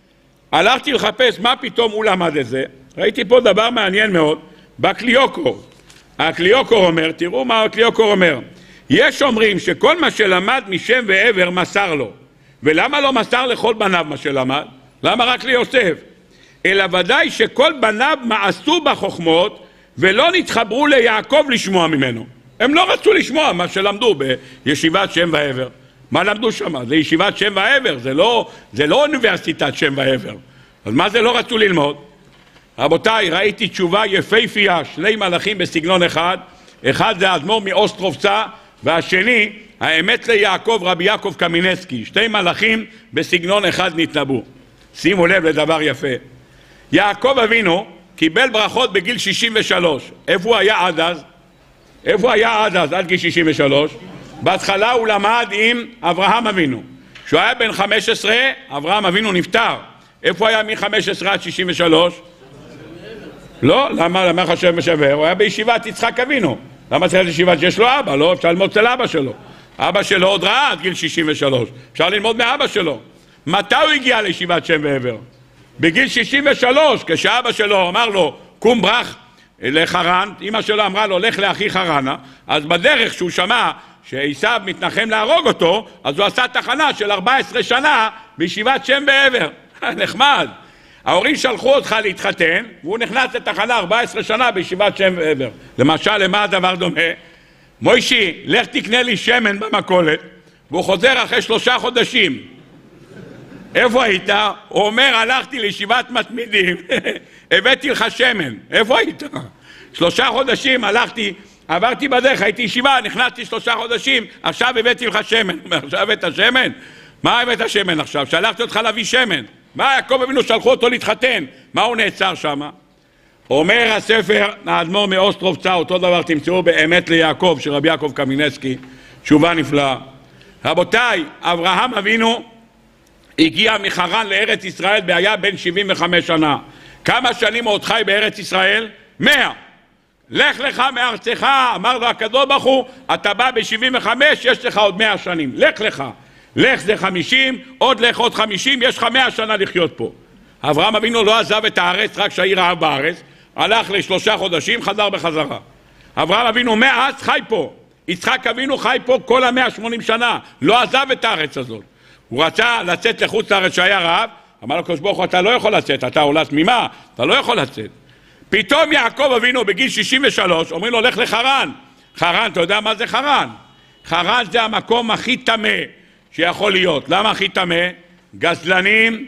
הלכתי לחפש מה פתאום הוא למד את זה. ראיתי פה דבר מעניין מאוד. בקליוקור. הקליוקור אומר, תראו מה הקליוקור אומר. יש אומרים שכל מה שלמד משם ועבר מסר לו. ולמה לא מסר לכל בניו מה שלמד? למה רק ליוסף? אלא ודאי שכל בניו מעשו בחוכמות ולא נתחברו ליעקב לשמוע ממנו. הם לא רצו לשמוע מה שלמדו בישיבת שם ועבר. מה למדו שם? זה ישיבת שם ועבר, זה לא אוניברסיטת שם ועבר. אז מה זה לא רצו ללמוד? רבותיי, ראיתי תשובה יפהפייה, 2 מלאכים בסגנון אחד. אחד זה האדמו"ר מאוסטרובצה, והשני האמת ליעקב רבי יעקב קמינסקי. 2 מלאכים בסגנון אחד נתנבאו. שימו לב לדבר יפה. יעקב אבינו קיבל ברכות בגיל 63. איפה הוא היה עד אז? איפה היה עד אז, עד גיל 63? בהתחלה הוא למד עם אברהם אבינו. כשהוא היה בן 15, אברהם אבינו נפטר. איפה היה מ-15 עד 63? לא, למה חשב משבר? הוא היה בישיבת יצחק אבינו. למה צריך לישיבת שיש לו אבא? לא, אפשר ללמוד אצל אבא שלו. אבא שלו עוד ראה עד גיל 63. אפשר ללמוד מאבא שלו. מתי הוא הגיע לישיבת שם ועבר? בגיל 63, כשאבא שלו אמר לו, קום ברח לחרן, אמא שלו אמרה לו, לך לאחי חרנה, אז בדרך שהוא שמע שעשיו מתנחם להרוג אותו, אז הוא עשה תחנה של 14 שנה בישיבת שם ועבר. נחמד. ההורים שלחו אותך להתחתן, והוא נכנס לתחנה 14 שנה בישיבת שם ועבר. למשל, למה הדבר דומה? מוישי, לך תקנה לי שמן במכולת, והוא חוזר אחרי 3 חודשים. איפה היית? הוא אומר, הלכתי לישיבת מתמידים, הבאתי לך שמן. איפה היית? 3 חודשים הלכתי, עברתי בדרך, הייתי ישיבה, נכנסתי 3 חודשים, עכשיו הבאתי לך שמן. עכשיו הבאת שמן? מה הבאת שמן עכשיו? שלחתי אותך להביא שמן. מה יעקב אבינו שלחו אותו להתחתן? מה הוא נעצר שם? אומר הספר, האדמו"ר מאוסטרובצה, אותו דבר תמצאו באמת ליעקב של רבי יעקב קמינסקי, תשובה נפלאה. רבותיי, אברהם אבינו הגיע מחרן לארץ ישראל והיה בן 75 שנה. כמה שנים עוד חי בארץ ישראל? 100. לך לך מארצך, אמר לו הקדוש ברוך הוא, אתה בא ב-75, יש לך עוד 100 שנים. לך לך. לך זה 50, עוד לך עוד 50, יש לך 100 שנה לחיות פה. אברהם אבינו לא עזב את הארץ רק שהעיר אהב בארץ, הלך ל3 חודשים, חזר בחזרה. אברהם אבינו מאז חי פה. יצחק אבינו חי פה כל ה-180 שנה, לא עזב את הארץ הזאת. הוא רצה לצאת לחוץ לארץ שהיה רעב, אמר לו הקדוש ברוך הוא, אתה לא יכול לצאת, אתה עולה תמימה, אתה לא יכול לצאת. פתאום יעקב אבינו בגיל 63, אומרים לו, לך לחרן. חרן, אתה יודע מה זה חרן? חרן זה המקום הכי טמא שיכול להיות. למה הכי טמא? גזלנים,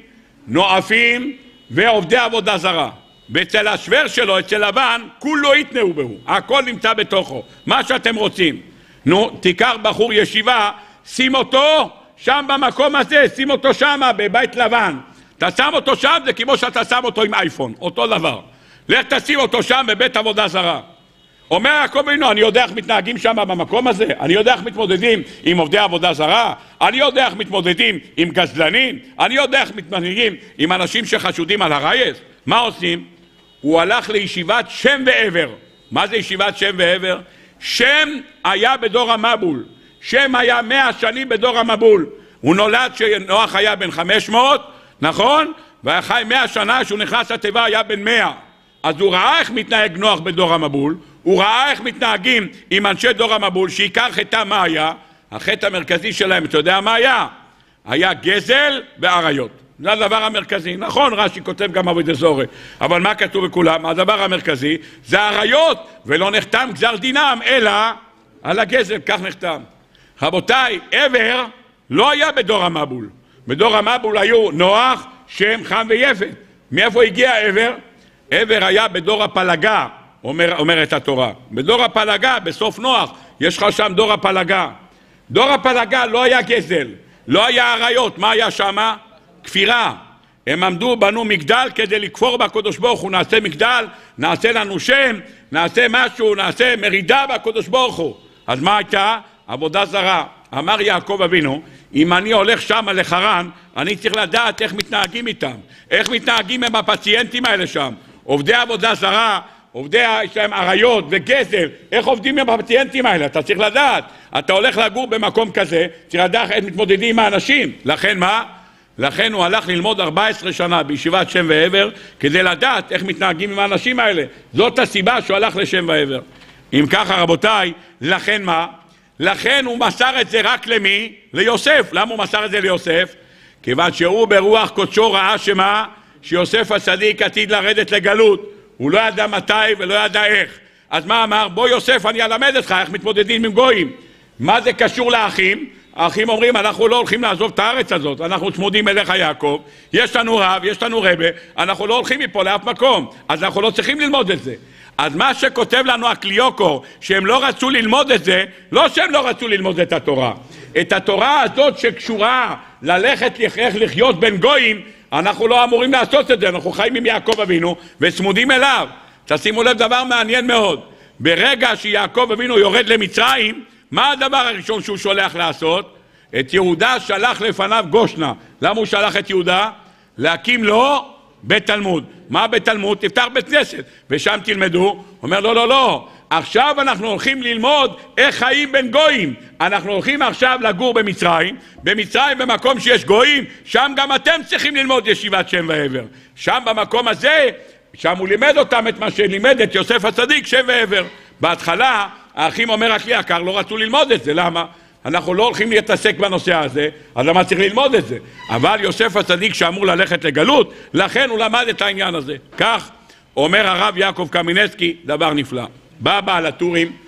נואפים ועובדי עבודה זרה. ואצל השוור שלו, אצל לבן, כולו יתנאו בהו. הכל נמצא בתוכו. מה שאתם רוצים. נו, תיקח בחור ישיבה, שים אותו שם במקום הזה, שים אותו שם בבית לבן. אתה שם אותו שם, זה כמו שאתה שם אותו עם אייפון, אותו דבר. לך תשים אותו שם בבית עבודה זרה. אומר יעקב אבינו, אני יודע איך מתנהגים שם במקום הזה, אני יודע איך מתמודדים עם עובדי עבודה זרה, אני יודע איך מתמודדים עם גזלנים, אני יודע איך מתמודדים עם אנשים שחשודים על הרייס. מה עושים? הוא הלך לישיבת שם ועבר. מה זה ישיבת שם ועבר? שם היה בדור המבול. שם היה 100 שנים בדור המבול. הוא נולד שנוח היה בן 500, נכון? והחי 100 שנה שהוא נכנס לתיבה היה בן 100. אז הוא ראה איך מתנהג נוח בדור המבול, הוא ראה איך מתנהגים עם אנשי דור המבול, שעיקר חטא מה היה? החטא המרכזי שלהם, אתה יודע מה היה? היה גזל ועריות. זה הדבר המרכזי. נכון, רש"י כותב גם עבודת זוהר, אבל מה כתוב בכולם? הדבר המרכזי זה עריות, ולא נחתם גזר דינם, אלא על הגזל, כך נחתם. רבותיי, עבר לא היה בדור המבול. בדור המבול היו נוח, שם, חם ויפת. מאיפה הגיע עבר? עבר היה בדור הפלגה, אומרת התורה. בדור הפלגה, בסוף נוח, יש לך שם דור הפלגה. דור הפלגה לא היה גזל, לא היה עריות. מה היה שם? כפירה. הם עמדו, בנו מגדל כדי לכפור בקדוש ברוך הוא. נעשה מגדל, נעשה לנו שם, נעשה משהו, נעשה מרידה בקדוש ברוך הוא. אז מה הייתה? עבודה זרה. אמר יעקב אבינו, אם אני הולך שם לחרן, אני צריך לדעת איך מתנהגים איתם. איך מתנהגים עם הפציינטים האלה שם. עובדי עבודה זרה, יש להם עריות וגזל, איך עובדים עם הפציינטים האלה? אתה צריך לדעת. אתה הולך לגור במקום כזה, צריך לדעת איך מתמודדים עם האנשים. לכן מה? לכן הוא הלך ללמוד 14 שנה בישיבת שם ועבר, כדי לדעת איך מתנהגים עם האנשים האלה. זאת הסיבה שהוא הלך לשם ועבר. אם ככה רבותיי, לכן מה? לכן הוא מסר את זה רק למי? ליוסף. למה הוא מסר את זה ליוסף? כיוון שהוא ברוח קודשו ראה שמה? שיוסף הצדיק עתיד לרדת לגלות. הוא לא ידע מתי ולא ידע איך. אז מה אמר? בוא יוסף, אני אלמד אותך איך מתמודדים עם גויים. מה זה קשור לאחים? האחים אומרים, אנחנו לא הולכים לעזוב את הארץ הזאת, אנחנו צמודים אליך יעקב, יש לנו רב, יש לנו רבה, אנחנו לא הולכים מפה לאף מקום, אז אנחנו לא צריכים ללמוד את זה. אז מה שכותב לנו הקליוקור, שהם לא רצו ללמוד את זה, לא שהם לא רצו ללמוד את התורה. את התורה הזאת שקשורה ללכת איך לחיות בין גויים, אנחנו לא אמורים לעשות את זה, אנחנו חיים עם יעקב אבינו וצמודים אליו. תשימו לב דבר מעניין מאוד, ברגע שיעקב אבינו יורד למצרים, מה הדבר הראשון שהוא שולח לעשות? את יהודה שלח לפניו גושנה. למה הוא שלח את יהודה? להקים לו בית תלמוד. מה בית תלמוד? תפתח בית כנסת ושם תלמדו. אומר לא, לא, לא. עכשיו אנחנו הולכים ללמוד איך חיים בין גויים. אנחנו הולכים עכשיו לגור במצרים. במצרים במקום שיש גויים, שם גם אתם צריכים ללמוד ישיבת שם ועבר. שם במקום הזה, שם הוא לימד אותם את מה שלימד את יוסף הצדיק, שם ועבר. בהתחלה האחים אומר הכלי יקר לא רצו ללמוד את זה. למה? אנחנו לא הולכים להתעסק בנושא הזה, אז למה צריך ללמוד את זה? אבל יוסף הצדיק שאמור ללכת לגלות, לכן הוא למד את העניין הזה. כך אומר הרב יעקב קמינסקי, דבר נפלא. בא בעל הטורים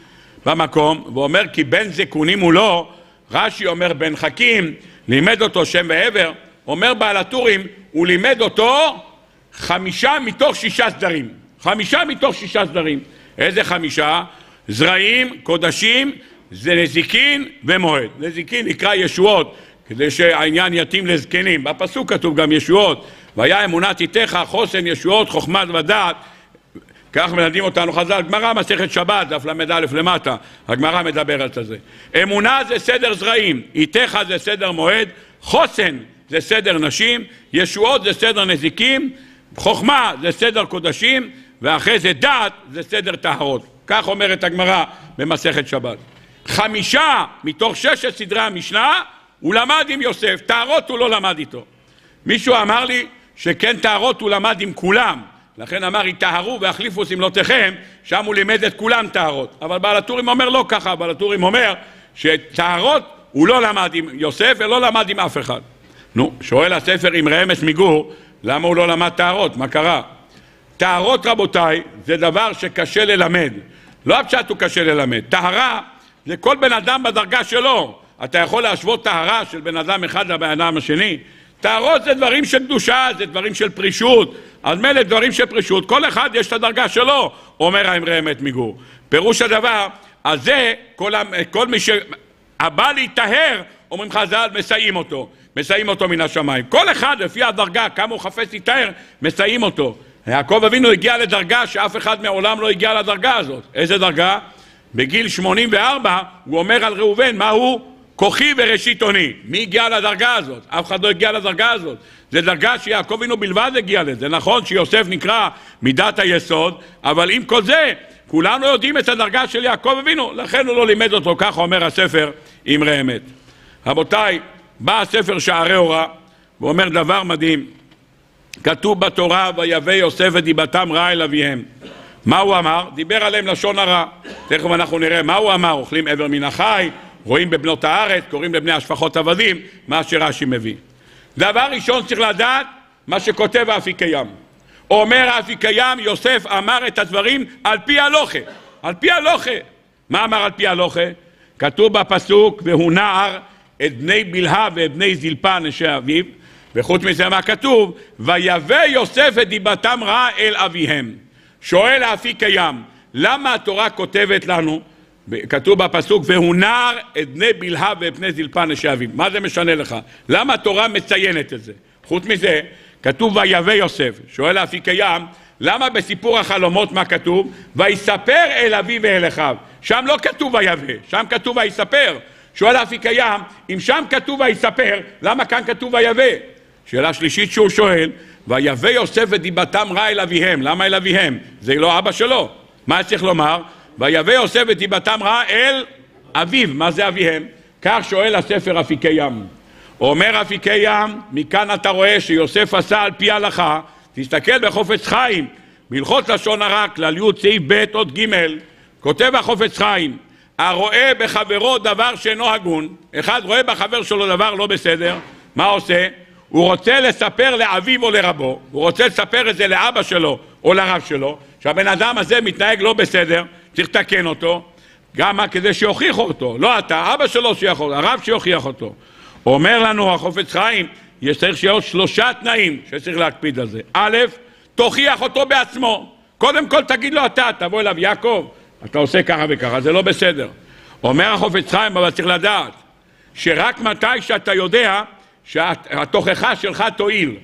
במקום, ואומר כי בן זקונים הוא לא, רש"י אומר בן חכים, לימד אותו שם ועבר, אומר בעל הטורים, הוא לימד אותו 5 מתוך 6 סדרים. 5 מתוך 6 סדרים. איזה 5? זרעים, קודשים, זה נזיקין ומועד. נזיקין נקרא ישועות, כדי שהעניין יתאים לזקנים. בפסוק כתוב גם ישועות. והיה אמונת איתך, חוסן, ישועות, חוכמת ודעת. כך מלמדים אותנו חז"ל. גמרא מסכת שבת, דף ל"א למטה. הגמרא מדברת על זה. אמונה זה סדר זרעים, איתך זה סדר מועד, חוסן זה סדר נשים, ישועות זה סדר נזיקים, חוכמה זה סדר קודשים, ואחרי זה דעת זה סדר טהרות. כך אומרת הגמרא במסכת שבת. 5 מתוך 6 סדרי המשנה הוא למד עם יוסף, טהרות הוא לא למד איתו. מישהו אמר לי שכן טהרות הוא למד עם כולם, לכן אמר יטהרו והחליפו שמלותיכם, שם הוא לימד את כולם טהרות. אבל בעל הטורים אומר לא ככה, בעל הטורים אומר שטהרות הוא לא למד עם יוסף ולא למד עם אף אחד. נו, שואל הספר עם רמז מגור, למה הוא לא למד טהרות? מה קרה? טהרות רבותיי זה דבר שקשה ללמד, לא הפשט הוא קשה ללמד. טהרה זה כל בן אדם בדרגה שלו. אתה יכול להשוות טהרה של בן אדם אחד לבן אדם השני? טהרות זה דברים של קדושה, זה דברים של פרישות. אז מלא דברים של פרישות, כל אחד יש את הדרגה שלו, אומר האמרי אמת מגור. פירוש הדבר, אז זה כל מי שהבא להיטהר, אומרים חז"ל, מסייעים אותו מן השמיים. כל אחד לפי הדרגה, כמה הוא חפץ להיטהר, מסייעים אותו. יעקב אבינו הגיע לדרגה שאף אחד מעולם לא הגיע לדרגה הזאת. איזה דרגה? בגיל 84 הוא אומר על ראובן, מה הוא? כוחי וראשית אוני. מי הגיע לדרגה הזאת? אף אחד לא הגיע לדרגה הזאת. זה דרגה שיעקב אבינו בלבד הגיע לזה. נכון שיוסף נקרא מידת היסוד, אבל עם כל זה, כולנו יודעים את הדרגה של יעקב אבינו, לכן הוא לא לימד אותו, כך אומר הספר אמרי אמת. רבותיי, בא הספר שערי אורה, ואומר דבר מדהים. כתוב בתורה, ויבא יוסף ודיבתם רע אל אביהם. מה הוא אמר? דיבר עליהם לשון הרע. תכף אנחנו נראה מה הוא אמר. אוכלים עבר מן החי, רואים בבנות הארץ, קוראים לבני השפחות עבדים, מה שרש"י מביא. דבר ראשון צריך לדעת מה שכותב האפיקיים. אומר האפיקיים, יוסף אמר את הדברים על פי הלוכה. על פי הלוכה. מה אמר על פי הלוכה? כתוב בפסוק, והוא נער את בני בלהה ואת בני זלפה נשי אביו, וחוץ מזה מה כתוב? ויבא יוסף את דיבתם רע אל אביהם. שואל האפיקיים, למה התורה כותבת לנו, כתוב בפסוק, והוא נער את בני בלהה ואת בני זלפה נשי אביו? מה זה משנה לך? למה התורה מציינת את זה? חוץ מזה, כתוב ויבא יוסף. שואל האפיקיים, למה בסיפור החלומות מה כתוב? ויספר אל אביו ואל אחיו. שם לא כתוב ויבא, שם כתוב ויספר. שואל האפיקיים, אם שם כתוב ויספר, למה כאן כתוב ויבא? שאלה שלישית שהוא שואל, ויבא יוסף ודיבתם רע אל אביהם. למה אל אביהם? זה לא אבא שלו. מה צריך לומר? ויבא יוסף ודיבתם רע אל אביו. מה זה אביהם? כך שואל הספר אפיקיים. אומר אפיקיים, מכאן אתה רואה שיוסף עשה על פי הלכה. תסתכל בחופץ חיים, בהלכות לשון הרע, כלל י' סעיף ב' אות ג', כותב החופץ חיים, הרואה בחברו דבר שאינו הגון, אחד רואה בחבר שלו דבר לא בסדר, מה עושה? הוא רוצה לספר לאביו או לרבו, הוא רוצה לספר את זה לאבא שלו או לרב שלו, שהבן אדם הזה מתנהג לא בסדר, צריך לתקן אותו, גם כדי שיוכיח אותו, לא אתה, אבא שלו שיוכיח אותו, הרב שיוכיח אותו. אומר לנו החופץ חיים, יש צריך שיהיה עוד 3 תנאים שצריך להקפיד על זה. א', תוכיח אותו בעצמו. קודם כל תגיד לו אתה, תבוא אליו, יעקב, אתה עושה ככה וככה, זה לא בסדר. אומר החופץ חיים, אבל צריך לדעת, שרק מתי שאתה יודע שהתוכחה שלך תועיל.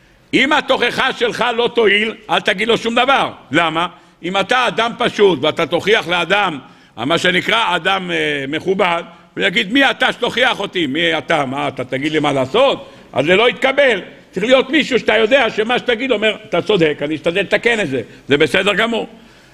אם התוכחה שלך לא תועיל, אל תגיד לו שום דבר. למה? אם אתה אדם פשוט ואתה תוכיח לאדם, מה שנקרא אדם מכובד, ויגיד מי אתה שתוכיח אותי, מי אתה, מה אתה תגיד לי מה לעשות? אז זה לא יתקבל. צריך להיות מישהו שאתה יודע שמה שתגיד אומר, אתה צודק, אני אשתדל לתקן את זה, זה בסדר גמור.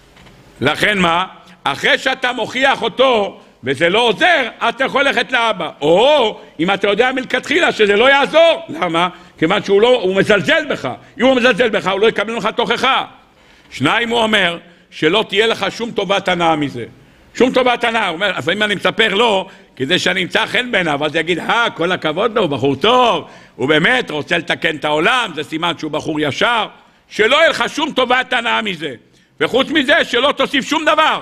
לכן מה? אחרי שאתה מוכיח אותו וזה לא עוזר, אתה יכול ללכת לאבא. או אם אתה יודע מלכתחילה שזה לא יעזור. למה? כיוון הוא מזלזל בך. אם הוא מזלזל בך, הוא לא יקבל לך תוכחה. 2, הוא אומר שלא תהיה לך שום טובת הנאה מזה. שום טובת הנאה. הוא אומר, לפעמים אני מספר לו, כדי שאני אמצא חן בעיניו, אז יגיד, כל הכבוד לו, הוא בחור טוב, הוא באמת רוצה לתקן את העולם, זה סימן שהוא בחור ישר, שלא יהיה לך שום טובת הנאה מזה. וחוץ מזה, שלא תוסיף שום דבר.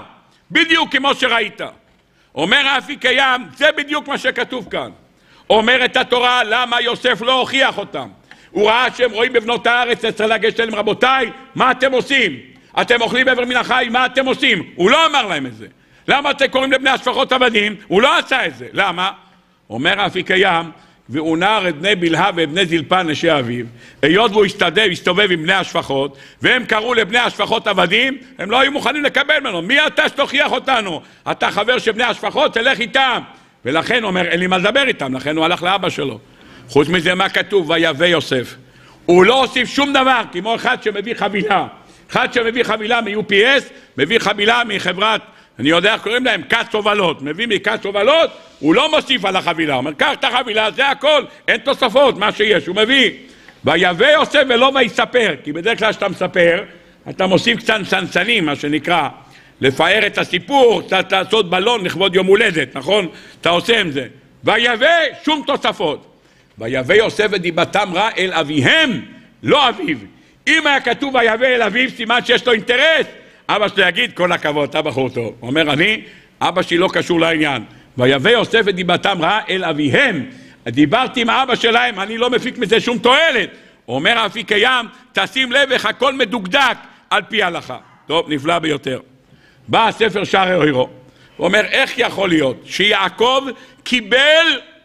בדיוק כמו שראית. אומר רפי קיים, זה בדיוק מה שכתוב כאן. אומרת התורה, למה יוסף לא הוכיח אותם? הוא ראה שהם רואים בבנות הארץ, צריך לגשת אליהם, רבותיי, מה אתם עושים? אתם אוכלים עבר מן החי, מה אתם עושים? הוא לא אמר להם את זה. למה אתם קוראים לבני השפחות עבדים? הוא לא עשה את זה. למה? אומר רפי קיים, והוא נער את בני בלהה ואת בני זלפן נשי אביו, היות והוא הסתובב עם בני השפחות, והם קראו לבני השפחות עבדים, הם לא היו מוכנים לקבל ממנו. מי אתה שתוכיח אותנו? אתה חבר של בני השפחות, תלך איתם. ולכן אומר, אין לי מה לדבר איתם, לכן הוא הלך לאבא שלו. חוץ מזה מה כתוב? ויבא יוסף. הוא לא הוסיף שום דבר, כמו אחד שמביא חבילה. אחד שמביא חבילה מ-UPS, מביא חבילה מחברת, אני יודע איך קוראים להם, כת הובלות. מביא מכת הובלות, הוא לא מוסיף על החבילה. הוא אומר, קח את החבילה, זה הכל, אין תוספות, מה שיש, הוא מביא. ויבא יוסף ולא ויספר, כי בדרך כלל שאתה מספר, אתה מוסיף קצת סנסנים, מה שנקרא, לפאר את הסיפור, קצת לעשות בלון לכבוד יום הולדת, נכון? אתה עושה עם זה. ויבא שום תוספות. ויבא יוסף ודיבתם רע אל אביהם, לא אביו. אם היה כתוב ויבא אל אביו, סימן שיש לו אינטרס. אבא שלו יגיד, כל הכבוד, אתה בחור טוב. הוא אומר, אבא שלי לא קשור לעניין. ויבא יוסף ודיבתם רע אל אביהם. דיברתי עם האבא שלהם, אני לא מפיק מזה שום תועלת. אומר רפי קיים, תשים לב איך הכל מדוקדק על פי ההלכה. טוב, נפלא ביותר. בא הספר שערי אוירו. הוא אומר, איך יכול להיות שיעקב קיבל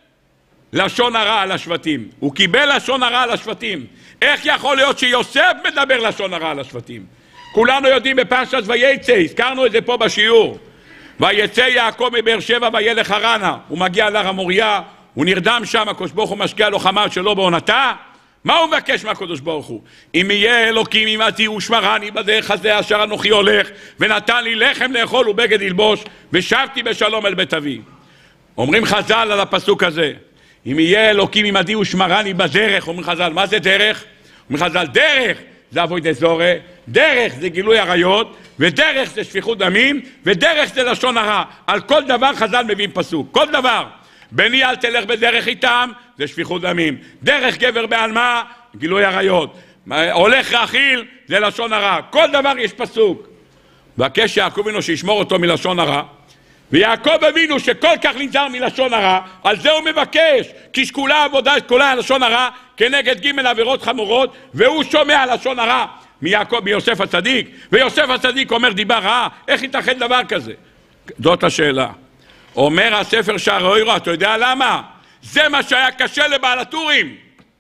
לשון הרע על השבטים? הוא קיבל לשון הרע על השבטים. איך יכול להיות שיוסף מדבר לשון הרע על השבטים? כולנו יודעים בפרשת ויצא, הזכרנו את זה פה בשיעור. ויצא יעקב מבאר שבע וילך חרנה. הוא מגיע להר המוריה, הוא נרדם שם, הקדוש ברוך הוא משקיע לו חמל שלא בעונתה. מה הוא מבקש מהקדוש ברוך הוא? אם יהיה אלוקים עמתי ושמרני בדרך הזה אשר אנוכי הולך, ונתן לי לחם לאכול ובגד ללבוש, ושבתי בשלום אל בית אבי. אומרים חז"ל על הפסוק הזה, אם יהיה אלוקים עמדי ושמרני בדרך, אומרים חז"ל, מה זה דרך? אומרים חז"ל, דרך זה עבודת זרה, דרך זה גילוי עריות, ודרך זה שפיכות דמים, ודרך זה לשון הרע. על כל דבר חז"ל מביאים פסוק, כל דבר. בני אל תלך בדרך איתם, זה שפיכות דמים. דרך גבר בעלמה, גילוי עריות. הולך רכיל, זה לשון הרע. כל דבר יש פסוק. בקש יעקב אבינו שישמור אותו מלשון הרע, ויעקב אבינו שכל כך נזהר מלשון הרע, על זה הוא מבקש, כי שקולה עבודה, שקולה לשון הרע, כנגד ג' עבירות חמורות, והוא שומע לשון הרע מיוסף הצדיק, ויוסף הצדיק אומר דיבר רע, איך ייתכן דבר כזה? זאת השאלה. אומר הספר שערי אוירו, אתה יודע למה? זה מה שהיה קשה לבעל הטורים.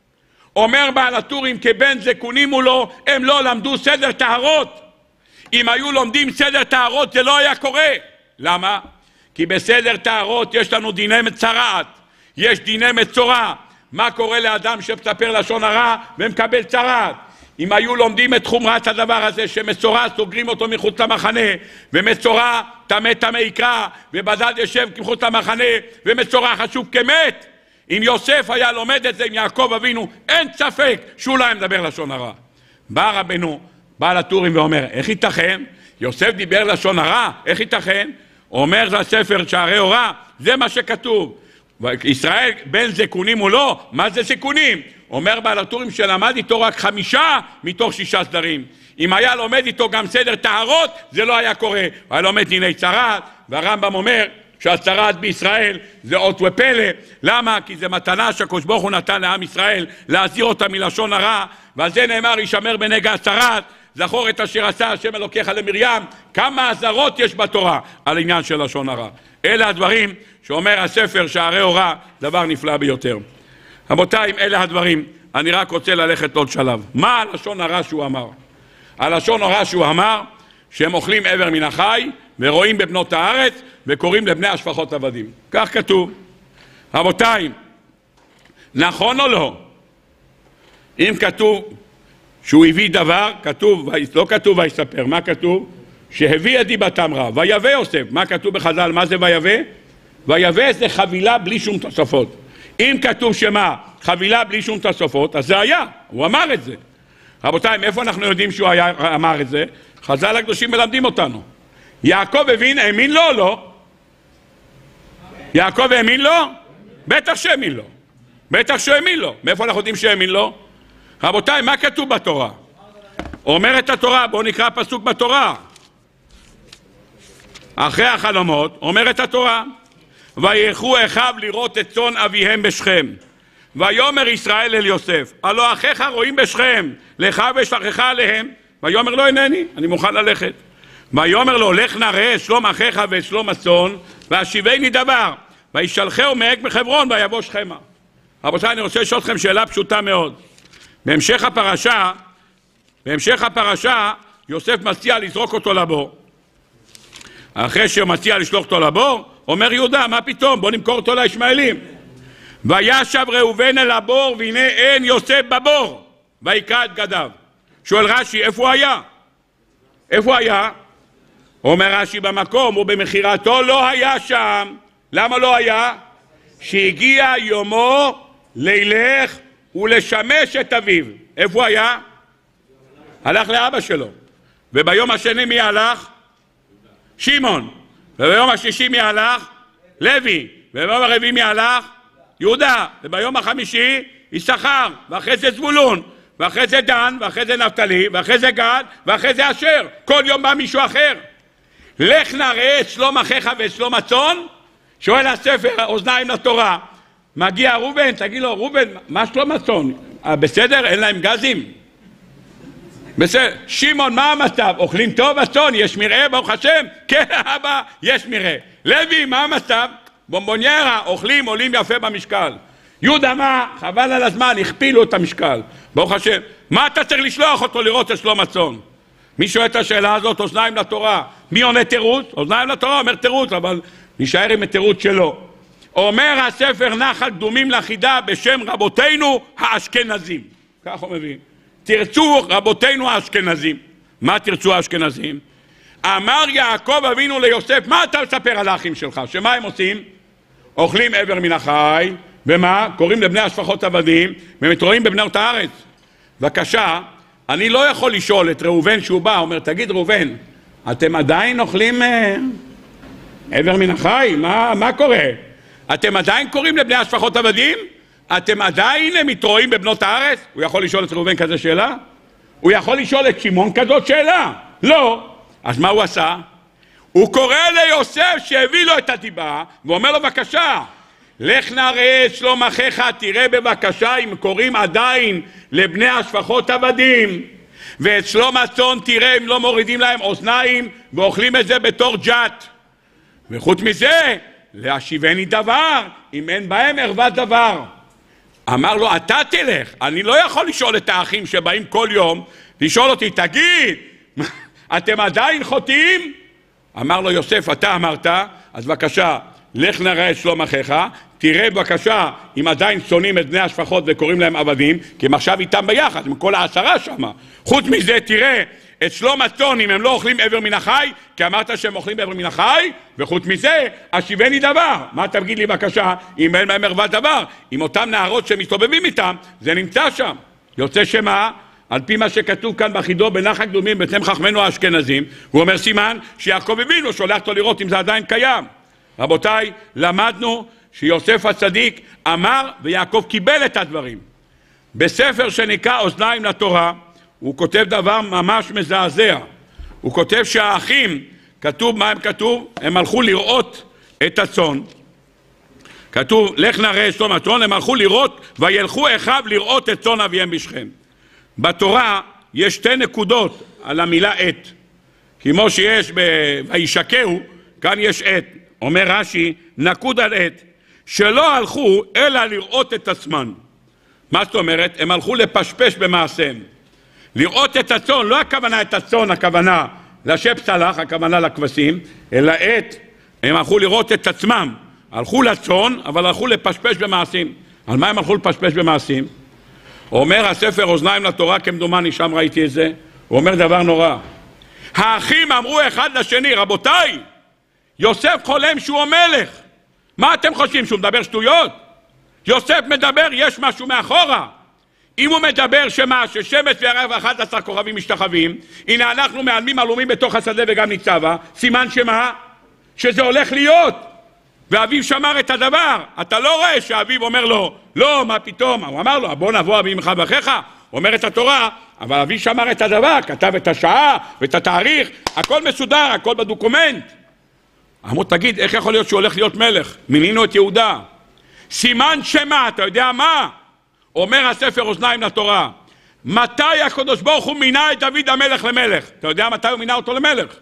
אומר בעל הטורים, כבן זקונים מולו, הם לא למדו סדר טהרות. אם היו לומדים סדר טהרות זה לא היה קורה. למה? כי בסדר טהרות יש לנו דיני מצרעת, יש דיני מצורע. מה קורה לאדם שמספר לשון הרע ומקבל צרעת? אם היו לומדים את חומרת הדבר הזה, שמצורע סוגרים אותו מחוץ למחנה, ומצורע טמא יקרא, ובדד יושב מחוץ למחנה, ומצורע חשוב כמת, אם יוסף היה לומד את זה עם יעקב אבינו, אין ספק שהוא לא היה מדבר לשון הרע. בא רבנו, בא לטורים ואומר, איך ייתכן? יוסף דיבר לשון הרע, איך ייתכן? אומר זה הספר שערי אורה, זה מה שכתוב. ישראל בין זקונים או לא, מה זה זקונים? אומר בעל הטורים שלמד איתו רק 5 מתוך 6 סדרים. אם היה לומד איתו גם סדר טהרות, זה לא היה קורה. הוא היה לומד דיני צרעת, והרמב"ם אומר שהצרעת בישראל זה אות ופלא. למה? כי זה מתנה שהקדוש ברוך הוא נתן לעם ישראל להזהיר אותה מלשון הרע, ועל זה נאמר ישמר בנגע הצרעת, זכור את אשר עשה השם אלוקיך למרים. כמה אזהרות יש בתורה על עניין של לשון הרע. אלה הדברים שאומר הספר שערי אורה, דבר נפלא ביותר. רבותיי, אלה הדברים. אני רק רוצה ללכת עוד שלב. מה הלשון הרע שהוא אמר? הלשון הרע שהוא אמר שהם אוכלים עבר מן החי ורואים בבנות הארץ וקוראים לבני השפחות עבדים. כך כתוב. רבותיי, נכון או לא? אם כתוב שהוא הביא דבר, כתוב, לא כתוב ויספר, מה כתוב? שהביא את דיבתם רע. ויבא יוסף, מה כתוב בחז"ל? מה זה ויבא? ויבא זה חבילה בלי שום תוספות. אם כתוב שמה? חבילה בלי שום תוספות, אז זה היה, הוא אמר את זה. רבותיי, מאיפה אנחנו יודעים שהוא אמר את זה? חז"ל הקדושים מלמדים אותנו. יעקב האמין לו או לא? יעקב האמין לו? בטח שהאמין לו. בטח שהאמין לו. מאיפה אנחנו יודעים שהאמין לו? רבותיי, מה כתוב בתורה? אומרת התורה, בואו נקרא פסוק בתורה. אחרי החלומות, אומרת התורה, וילכו אחיו לראות את צאן אביהם בשכם. ויאמר ישראל אל יוסף, הלא אחיך רואים בשכם, לך ושלחך עליהם. ויאמר לו, הנני, אני מוכן ללכת. ויאמר לו, לך נראה את שלום אחיך ואת שלום הצאן, והשיבני דבר. וישלחהו מהק בחברון ויבוא שכמה. רבותיי, אני רוצה לשאול אתכם שאלה פשוטה מאוד. בהמשך הפרשה, יוסף מציע לזרוק אותו לבור. אחרי שהוא מציע לשלוח אותו לבור, אומר יהודה, מה פתאום? בוא נמכור אותו לישמעאלים. וישב ראובן אל הבור, והנה אין יוסף בבור. ויקרע את בגדיו. שואל רש"י, איפה הוא היה? איפה הוא היה? אומר רש"י, במקום ובמכירתו לא היה שם. למה לא היה? שהגיע יומו לילך ולשמש את אביו. איפה הוא היה? הלך לאבא שלו. וביום השני מי הלך? שמעון. וביום השלישי מי הלך? לוי. וביום הרביעי מי הלך? יהודה. וביום החמישי יששכר. ואחרי זה זבולון. ואחרי זה דן. ואחרי זה נפתלי. ואחרי זה גד. ואחרי זה אשר. כל יום בא מישהו אחר. לך נראה את שלום אחיך ואת שלום הצאן. שואל הספר, אוזניים לתורה. מגיע ראובן, תגיד לו, ראובן, מה שלום הצאן? בסדר? אין להם גזים? בסדר. שמעון, מה המצב? אוכלים טוב הצאן? יש מרעה ברוך השם? כן אבא, יש מרעה. לוי, מה המצב? בומבוניירה, אוכלים, עולים יפה במשקל. יהודה, מה? חבל על הזמן, הכפילו את המשקל. ברוך השם. מה אתה צריך לשלוח אותו לראות את שלום הצאן? מי שואל את השאלה הזאת? אוזניים לתורה. מי עונה תירוץ? אוזניים לתורה אומר תירוץ, אבל נשאר עם התירוץ שלו. אומר הספר נחל קדומים לחידה בשם רבותינו האשכנזים. כך הוא מביא. תרצו רבותינו האשכנזים. מה תרצו האשכנזים? אמר יעקב אבינו ליוסף, מה אתה מספר על האחים שלך? שמה הם עושים? אוכלים עבר מן החי, ומה? קוראים לבני השפחות עבדים, ומתרועים בבנות הארץ. בבקשה, אני לא יכול לשאול את ראובן שהוא בא, אומר, תגיד ראובן, אתם עדיין אוכלים עבר מן החי? מה קורה? אתם עדיין קוראים לבני השפחות עבדים? אתם עדיין מתרועים בבנות הארץ? הוא יכול לשאול את ראובן כזה שאלה? הוא יכול לשאול את שמעון כזאת שאלה? לא. אז מה הוא עשה? הוא קורא ליוסף שהביא לו את הדיבה, ואומר לו בבקשה, לך נראה את שלום אחיך, תראה בבקשה אם קוראים עדיין לבני השפחות עבדים, ואת שלום הצאן תראה אם לא מורידים להם אוזניים ואוכלים את זה בתור ג'ת. וחוץ מזה, להשיבני דבר, אם אין בהם ערוות דבר. אמר לו, אתה תלך, אני לא יכול לשאול את האחים שבאים כל יום, לשאול אותי, תגיד, אתם עדיין חוטאים? אמר לו יוסף, אתה אמרת, אז בבקשה, לך נראה את שלום אחיך, תראה בבקשה אם עדיין שונאים את בני השפחות וקוראים להם עבדים, כי הם עכשיו איתם ביחד, עם כל 10 שם. חוץ מזה, תראה את שלום הצאן אם הם לא אוכלים עבר מן החי, כי אמרת שהם אוכלים עבר מן החי, וחוץ מזה, השיבני דבר. מה תגיד לי בבקשה אם אין בהם ערוות דבר? עם אותם נערות שמסתובבים איתם, זה נמצא שם. יוצא שמה? על פי מה שכתוב כאן בחידו בנחל קדומים בתם חכמינו האשכנזים, הוא אומר סימן שיעקב אבינו שולח אותו לראות אם זה עדיין קיים. רבותיי, למדנו שיוסף הצדיק אמר ויעקב קיבל את הדברים. בספר שנקרא אוזניים לתורה, הוא כותב דבר ממש מזעזע. הוא כותב שהאחים, כתוב, מה הם כתוב? הם הלכו לראות את הצאן. כתוב, לך נראה את שלום הצאן, הם הלכו לראות, וילכו אחיו לראות את צאן אביהם בשכם. בתורה יש 2 נקודות על המילה עת. כמו שיש וישקהו, כאן יש עת. אומר רש"י, נקוד על עת, שלא הלכו אלא לראות את עצמן. מה זאת אומרת? הם הלכו לפשפש במעשיהם. לראות את הצאן, לא הכוונה את הצאן, הכוונה לשפסלח, הכוונה לכבשים, אלא עת, הם הלכו לראות את עצמם. הלכו לצאן, אבל הלכו לפשפש במעשים. על מה הם הלכו לפשפש במעשים? אומר הספר אוזניים לתורה, כמדומני, שם ראיתי את זה, הוא אומר דבר נורא. האחים אמרו אחד לשני, רבותיי, יוסף חולם שהוא המלך. מה אתם חושבים, שהוא מדבר שטויות? יוסף מדבר, יש משהו מאחורה. אם הוא מדבר שמה, ששמש וירח ו11 כוכבים משתחווים, הנה אנחנו מעלמים עלומים בתוך השדה וגם ניצבה, סימן שמה? שזה הולך להיות. ואביו שמר את הדבר. אתה לא רואה שאביו אומר לו, לא, מה פתאום? הוא אמר לו, בוא נבוא אבי ממך ואחיך. אומרת התורה, אבל אביו שמר את הדבר, כתב את השעה ואת התאריך, הכל מסודר, הכל בדוקומנט. אמרו, תגיד, איך יכול להיות שהוא הולך להיות מלך? מינינו את יהודה. סימן שמה, אתה יודע מה? אומר הספר אוזניים לתורה. מתי הקדוש ברוך הוא מינה את דוד המלך למלך? אתה יודע מתי הוא מינה אותו למלך?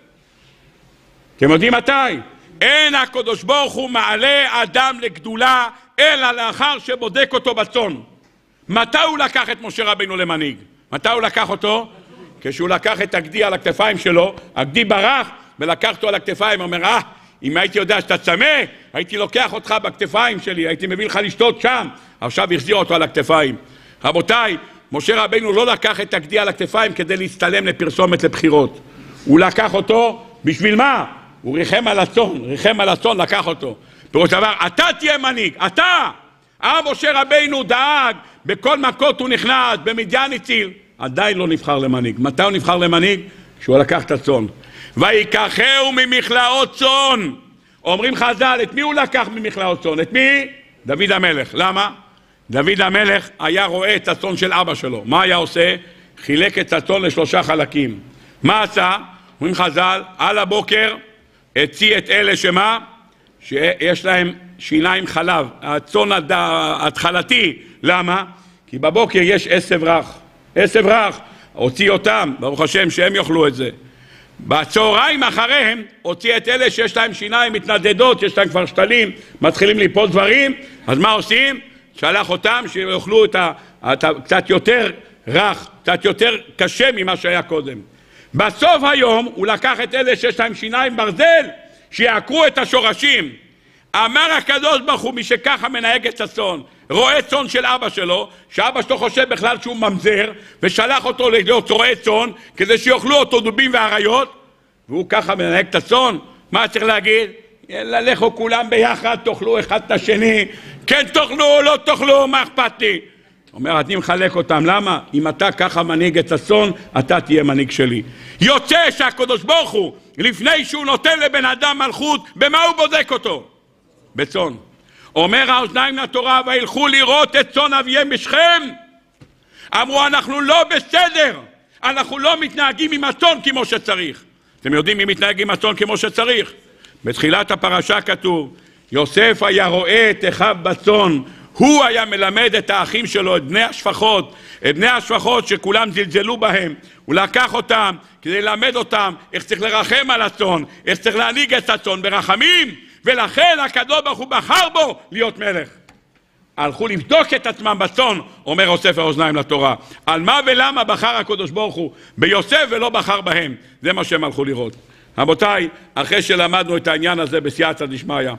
אתם יודעים מתי? אין הקדוש ברוך הוא מעלה אדם לגדולה, אלא לאחר שבודק אותו בצאן. מתי הוא לקח את משה רבינו למנהיג? מתי הוא לקח אותו? כשהוא לקח את הגדי על הכתפיים שלו, הגדי ברח ולקח אותו על הכתפיים, אומר, אם הייתי יודע שאתה צמא, הייתי לוקח אותך בכתפיים שלי, הייתי מביא לך לשתות שם. עכשיו החזיר אותו על הכתפיים. רבותיי, משה רבינו לא לקח את הגדי על הכתפיים כדי להצטלם לפרסומת לבחירות. הוא לקח אותו בשביל מה? הוא ריחם על הצאן, לקח אותו. פירוש דבר, אתה תהיה מנהיג, אתה! משה רבינו דאג, בכל מכות הוא נכנס, במדיין הציל. עדיין לא נבחר למנהיג. מתי הוא נבחר למנהיג? כשהוא לקח את הצאן. ויקחהו ממכלאות צאן. אומרים חז"ל, את מי הוא לקח ממכלאות צאן? את מי? דוד המלך. למה? דוד המלך היה רואה את הצאן של אבא שלו. מה היה עושה? חילק את הצאן לשלושה חלקים. מה עשה? אומרים חז"ל, על הבוקר הוציא את אלה שמה? שיש להם שיניים חלב. הצאן התחלתי. למה? כי בבוקר יש עשב רך. עשב רך. הוציא אותם, ברוך השם, שהם יאכלו את זה. בצהריים אחריהם הוציא את אלה שיש להם שיניים מתנדדות, יש להם כבר שתלים, מתחילים ליפול דברים, אז מה עושים? שלח אותם שיאכלו את קצת יותר רך, קצת יותר קשה ממה שהיה קודם. בסוף היום הוא לקח את אלה שיש להם שיניים ברזל, שיעקרו את השורשים. אמר הקדוש ברוך הוא, מי שככה מנהג את הצאן, רועה צאן של אבא שלו, שאבא שלו חושב בכלל שהוא ממזר, ושלח אותו להיות רועה צאן, כדי שיאכלו אותו דובים ואריות, והוא ככה מנהג את הצאן. מה צריך להגיד? יאללה, לכו כולם ביחד, תאכלו אחד את השני, כן תאכלו, לא תאכלו, מה אכפת לי? אומר, אני מחלק אותם, למה? אם אתה ככה מנהיג את הצאן, אתה תהיה מנהיג שלי. יוצא שהקדוש ברוך הוא, לפני שהוא נותן לבן אדם מלכות, במה הוא בודק אותו? בצאן. אומר האוזניים לתורה, וילכו לראות את צאן אביהם בשכם. אמרו, אנחנו לא בסדר, אנחנו לא מתנהגים עם הצאן כמו שצריך. אתם יודעים מי מתנהג עם הצאן כמו שצריך? בתחילת הפרשה כתוב, יוסף היה רואה את אחיו בצאן, הוא היה מלמד את האחים שלו, את בני השפחות שכולם זלזלו בהם. הוא לקח אותם כדי ללמד אותם איך צריך לרחם על הצאן, איך צריך להנהיג את הצאן ברחמים, ולכן הקדוש ברוך הוא בחר בו להיות מלך. הלכו לבדוק את עצמם בצאן, אומר ספר אוזניים לתורה. על מה ולמה בחר הקדוש ברוך הוא ביוסף ולא בחר בהם? זה מה שהם הלכו לראות. רבותיי, אחרי שלמדנו את העניין הזה בסייעתא דשמיא,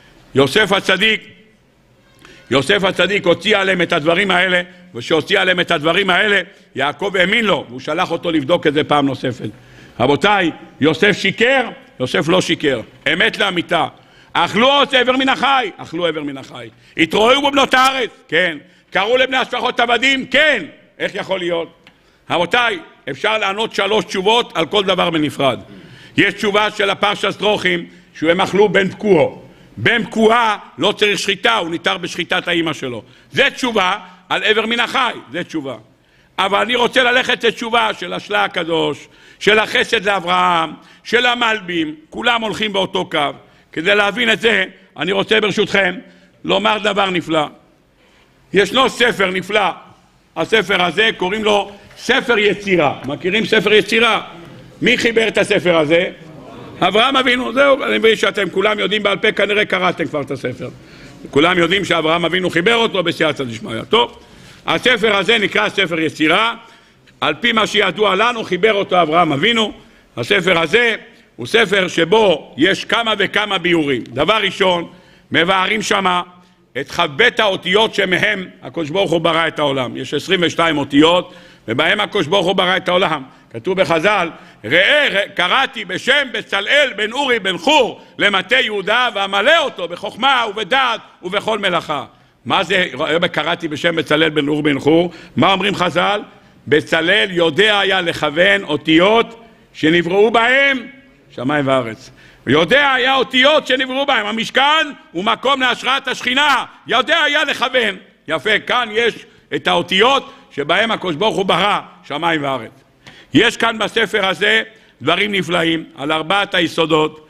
יוסף הצדיק הוציא עליהם את הדברים האלה, ושהוציא עליהם את הדברים האלה, יעקב האמין לו, והוא שלח אותו לבדוק את זה פעם נוספת. רבותיי, יוסף שיקר? יוסף לא שיקר. אמת לאמיתה. אכלו עבר מן החי? אכלו עבר מן החי. התרועעו בבנות הארץ? כן. קראו לבני השפחות עבדים? כן. איך יכול להיות? רבותיי, אפשר לענות 3 תשובות על כל דבר בנפרד. יש תשובה של הפרשת דרכים, שהם אכלו בן פקועו. בן פקועה לא צריך שחיטה, הוא ניתר בשחיטת האמא שלו. זה תשובה על עבר מן החי, זה תשובה. אבל אני רוצה ללכת לתשובה של השלה הקדוש, של החסד לאברהם, של המלבים, כולם הולכים באותו קו. כדי להבין את זה, אני רוצה ברשותכם לומר דבר נפלא. ישנו ספר נפלא, הספר הזה קוראים לו ספר יצירה. מכירים ספר יצירה? מי חיבר את הספר הזה? אברהם אבינו. זהו, אני מבין שאתם כולם יודעים בעל פה, כנראה קראתם כבר את הספר. כולם יודעים שאברהם אבינו חיבר אותו בסייעתא דשמיא. טוב, הספר הזה נקרא ספר יצירה, על פי מה שידוע לנו חיבר אותו אברהם אבינו. הספר הזה הוא ספר שבו יש כמה וכמה ביורים. דבר ראשון, מבארים שמה את חבית האותיות שמהם הקדוש ברוך הוא ברא את העולם. יש 22 אותיות, ובהם הקדוש ברוך הוא ברא את העולם. כתוב בחז"ל, ראה קראתי בשם בצלאל בן אורי בן חור למטה יהודה, ואמלא אותו בחוכמה ובדעת ובכל מלאכה. מה זה קראתי בשם בצלאל בן אורי בן חור? מה אומרים חז"ל? בצלאל יודע היה לכוון אותיות שנבראו בהם שמיים וארץ. יודע היה אותיות שנבראו בהם. המשכן הוא מקום להשראת השכינה. יודע היה לכוון. יפה, כאן יש את האותיות שבהם הקדוש ברוך הוא ברא שמיים וארץ. יש כאן בספר הזה דברים נפלאים על 4 היסודות.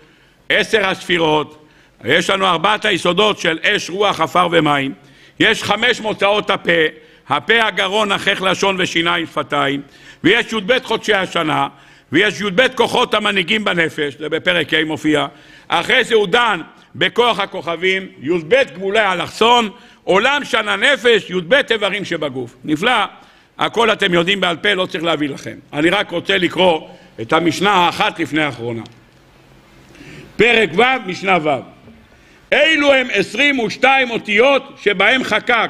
10 הספירות, יש לנו 4 היסודות של אש, רוח, עפר ומים, יש 5 מוצאות הפה, הפה, הגרון, החך, לשון ושיניים, שפתיים, ויש י"ב חודשי השנה, ויש י"ב כוחות המנהיגים בנפש, זה בפרק ה' מופיע, אחרי זה הוא דן בכוח הכוכבים, י"ב גבולי האלכסון, עולם שנה נפש, י"ב איברים שבגוף. נפלא, הכל אתם יודעים בעל פה, לא צריך להביא לכם. אני רק רוצה לקרוא את המשנה האחת לפני האחרונה. פרק ו', משנה ו'. אילו הם 22 אותיות שבהם חקק.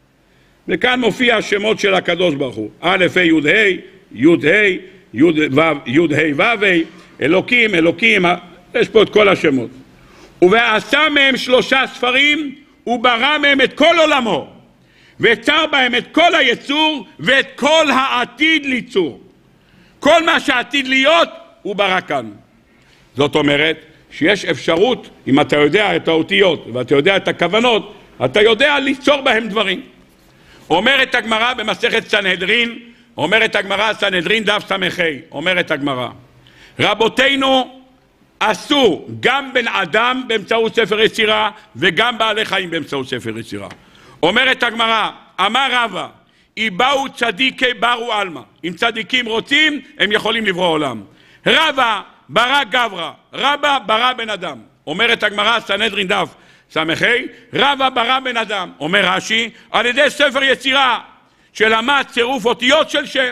וכאן מופיע השמות של הקדוש ברוך הוא. א', ה', י', ה', י', ה', ו', ה', אלוקים, אלוקים, יש פה את כל השמות. ועשה מהם 3 ספרים, וברא מהם את כל עולמו, ויצר בהם את כל היצור, ואת כל העתיד ליצור. כל מה שעתיד להיות, הוא ברא כאן. זאת אומרת, שיש אפשרות, אם אתה יודע את האותיות, ואתה יודע את הכוונות, אתה יודע ליצור בהם דברים. אומרת הגמרא במסכת סנהדרין, אומרת הגמרא, סנהדרין דף ס"ה, אומרת הגמרא, רבותינו עשו גם בן אדם באמצעות ספר יצירה, וגם בעלי חיים באמצעות ספר יצירה. אומרת הגמרא, אמר רבא, באו צדיקי ברו עלמא, אם צדיקים רוצים, הם יכולים לברוא עולם. רבא ברא גברא, רבא ברא בן אדם. אומרת הגמרא, סנהדרין דף ס"ה, רבא ברא בן אדם. אומר רש"י, על ידי ספר יצירה, שלמד צירוף אותיות של שם,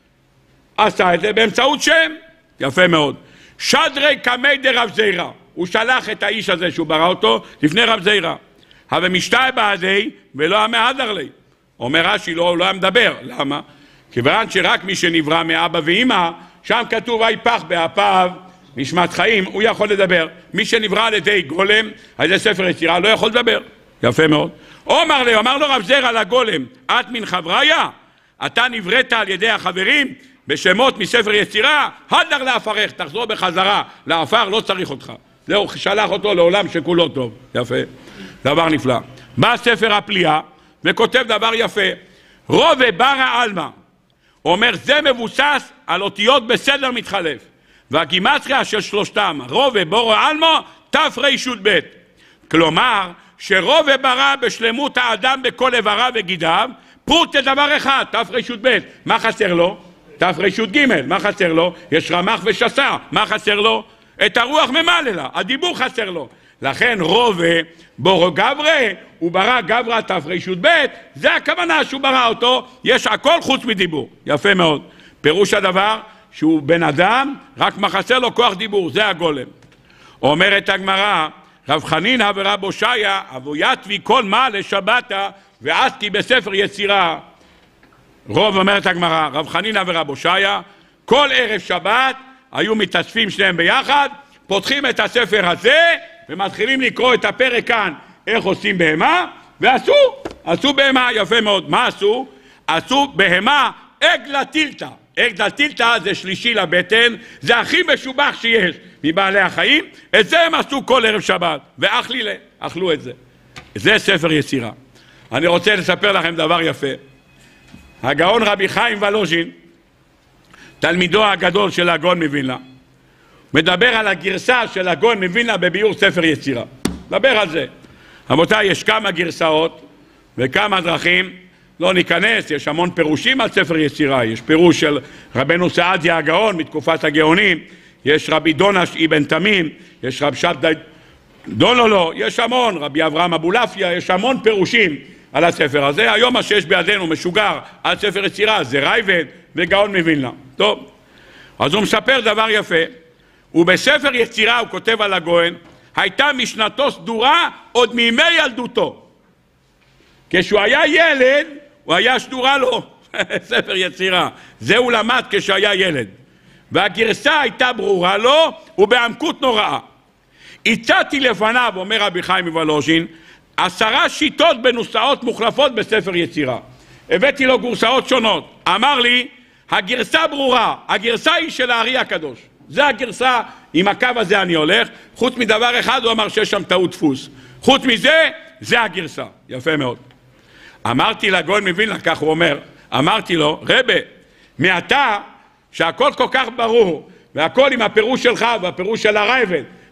עשה את זה באמצעות שם. יפה מאוד. שדרי קמי דרב זירא, הוא שלח את האיש הזה שהוא ברא אותו לפני רב זירא. אבל משתי בעדי ולא המהדר לי. אומר רש"י, לא היה מדבר. למה? כיוון שרק מי שנברא מאבא ואמא, שם כתוב ויפח באפיו נשמת חיים, הוא יכול לדבר. מי שנברא על ידי גולם, על ידי ספר יצירה, לא יכול לדבר. יפה מאוד. אמר לו רב זירא לגולם, את מן חבריה? אתה נבראת על ידי החברים בשמות מספר יצירה, הדר לאפרך, תחזור בחזרה לאפר, לא צריך אותך. זהו, שלח אותו לעולם שכולו טוב. יפה. דבר נפלא. בא ספר הפליאה וכותב דבר יפה. רובה ברא עלמא. אומר, זה מבוסס על אותיות בסדר מתחלף. והגימטריה של שלושתם, רובה ברא עלמא, תרי"ב. כלומר, שרובה ברא בשלמות האדם בכל איבריו וגידיו, פרוט לדבר אחד, תרי"ב. מה חסר לו? תרי"ג. מה חסר לו? יש רמ"ח ושס"ה. מה חסר לו? את הרוח ממללה, הדיבור חסר לו. לכן רובה בורו גברה, הוא ברא גברה תרי"ב, זה הכוונה שהוא ברא אותו, יש הכל חוץ מדיבור. יפה מאוד. פירוש הדבר שהוא בן אדם, רק מה חסר לו כוח דיבור, זה הגולם. אומרת הגמרא, רב חנינא ורב הושעיה, אבו יתבי כל מה לשבתא ועסקי בספר יצירה. רוב אומרת הגמרא, רב חנינא ורב הושעיה, כל ערב שבת היו מתאספים שניהם ביחד, פותחים את הספר הזה ומתחילים לקרוא את הפרק כאן, איך עושים בהמה, ועשו בהמה. יפה מאוד. מה עשו? עשו בהמה עגלה טילתא. עגלה טילתא זה שלישי לבטן, זה הכי משובח שיש מבעלי החיים, את זה הם עשו כל ערב שבת, אכלו את זה. זה ספר יצירה. אני רוצה לספר לכם דבר יפה. הגאון רבי חיים וולוז'ין, תלמידו הגדול של הגאון מווילנה, מדבר על הגרסה של הגאון מווילנה בביאור ספר יצירה. מדבר על זה. רבותיי, יש כמה גרסאות וכמה דרכים, לא ניכנס, יש המון פירושים על ספר יצירה. יש פירוש של רבנו סעדיה הגאון מתקופת הגאונים, יש רבי דונש אבן תמים, יש רב שבתאי דולולו, יש המון, רבי אברהם אבולעפיה, יש המון פירושים על הספר הזה. היום מה שיש בידינו משוגר על ספר יצירה זה רייבד וגאון מווילנה. טוב, אז הוא מספר דבר יפה. ובספר יצירה הוא כותב על הגאון, הייתה משנתו סדורה עוד מימי ילדותו. כשהוא היה ילד, הוא היה סדורה לו, ספר יצירה. זה הוא למד כשהיה ילד. והגרסה הייתה ברורה לו, ובעמקות נוראה. הצעתי לפניו, אומר רבי חיים מוולוז'ין, 10 שיטות בנוסעות מוחלפות בספר יצירה. הבאתי לו גרסאות שונות. אמר לי, הגרסה ברורה, הגרסה היא של הארי הקדוש. זה הגרסה, עם הקו הזה אני הולך. חוץ מדבר אחד הוא אמר שיש שם טעות דפוס. חוץ מזה, זה הגרסה. יפה מאוד. אמרתי לגאון מווילנה, כך הוא אומר, אמרתי לו, רבי, מעתה שהכל כל כך ברור, והכל עם הפירוש שלך והפירוש של הרייבד,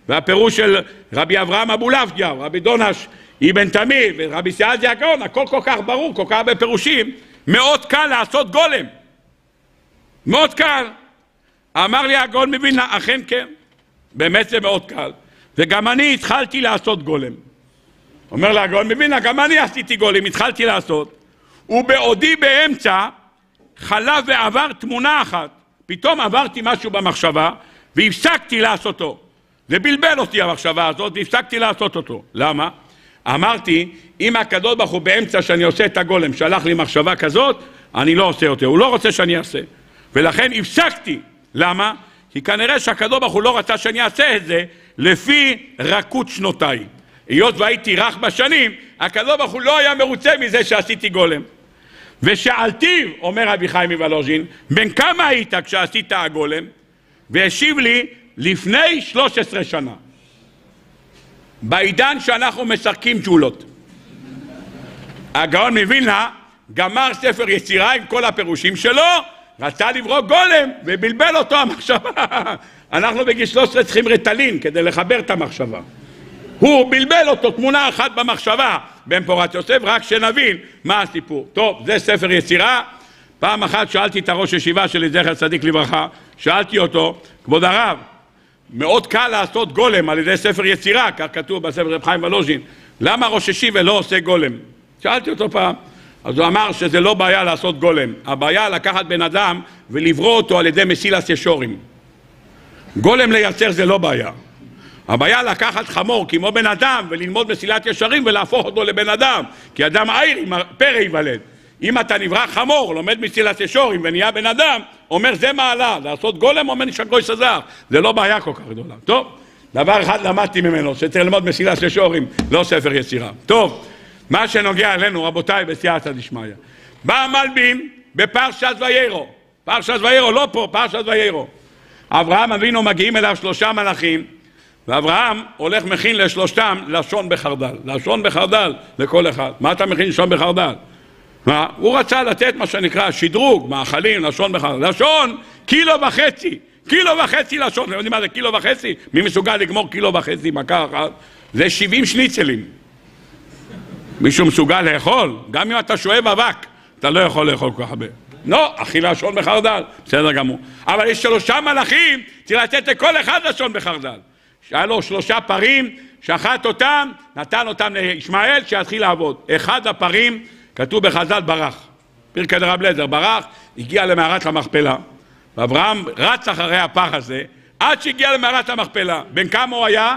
והפירוש של רבי אברהם אבולעפיה, רבי דונש אבן תמי ורבי סעדיה הגאון, הכל כל כך ברור, כל כך הרבה פירושים. מאוד קל לעשות גולם, מאוד קל. אמר לי הגאון מווילנה, אכן כן, באמת זה מאוד קל, וגם אני התחלתי לעשות גולם. אומר לה הגאון מווילנה, גם אני עשיתי גולם, התחלתי לעשות, ובעודי באמצע חלף ועבר תמונה אחת, פתאום עברתי משהו במחשבה והפסקתי לעשותו. זה בלבל אותי המחשבה הזאת והפסקתי לעשות אותו. למה? אמרתי, אם הקדוש ברוך הוא באמצע שאני עושה את הגולם שלח לי מחשבה כזאת, אני לא עושה אותו, הוא לא רוצה שאני אעשה, ולכן הפסקתי. למה? כי כנראה שהקדוש ברוך הוא לא רצה שאני אעשה את זה לפי רכות שנותיי. היות והייתי רך בשנים, הקדוש ברוך הוא לא היה מרוצה מזה שעשיתי גולם. ושאלתיו, אומר רבי חיים מוולוז'ין, בן כמה היית כשעשית הגולם? והשיב לי, לפני 13 שנה. בעידן שאנחנו משחקים ג'ולות. הגאון מווילנה גמר ספר יצירה עם כל הפירושים שלו, רצה לברוא גולם ובלבל אותו המחשבה. אנחנו בגיל 13 צריכים רטלין כדי לחבר את המחשבה. הוא בלבל אותו תמונה אחת במחשבה בן פורת יוסף, רק שנבין מה הסיפור. טוב, זה ספר יצירה. פעם אחת שאלתי את הראש ישיבה שלי, זכר צדיק לברכה, שאלתי אותו, כבוד הרב, מאוד קל לעשות גולם על ידי ספר יצירה, כך כתוב בספר רב חיים וולוז'ין, למה ראש ישיבה לא עושה גולם? שאלתי אותו פעם, אז הוא אמר שזה לא בעיה לעשות גולם, הבעיה לקחת בן אדם ולברוא אותו על ידי מסילת ישורים. גולם לייצר זה לא בעיה. הבעיה לקחת חמור כמו בן אדם וללמוד מסילת ישרים ולהפוך אותו לבן אדם, כי אדם עיר עם פרא ייוולד. אם אתה נברא חמור, לומד מסילת ישורים ונהיה בן אדם, אומר זה מעלה, לעשות גולם אומר נשקוי סזר, זה לא בעיה כל כך גדולה. טוב, דבר אחד למדתי ממנו, שצריך ללמוד מסילת ישורים, לא ספר יצירה. טוב, מה שנוגע אלינו רבותיי בסייעתא דשמיא, בא המלבים בפרשת ויירו, פרשת ויירו לא פה, פרשת ויירו. אברהם אבינו מגיעים אליו 3 מלאכים, ואברהם הולך מכין לשלושתם לשון בחרדל, לשון בחרדל לכל אחד. מה אתה מכין לשון בחרדל? הוא רצה לתת מה שנקרא שדרוג, מאכלים, לשון בחרדל. לשון 1.5 קילו, 1.5 קילו לשון. אתם יודעים מה זה 1.5 קילו? מי מסוגל לגמור 1.5 קילו מכה אחת? זה 70 שניצלים. מישהו מסוגל לאכול? גם אם אתה שואב אבק, אתה לא יכול לאכול כל כך הרבה. לא, אכיל לשון בחרדל, בסדר גמור. אבל יש 3 מלאכים, צריך לתת לכל אחד לשון בחרדל. שהיה לו 3 פרים, שחט אותם, נתן אותם לישמעאל שיתחיל לעבוד. אחד הפרים, כתוב בחז"ל, ברח. פרקי דרב אליעזר ברח, הגיע למערת המכפלה. ואברהם רץ אחרי הפר הזה, עד שהגיע למערת המכפלה. בן כמה הוא היה?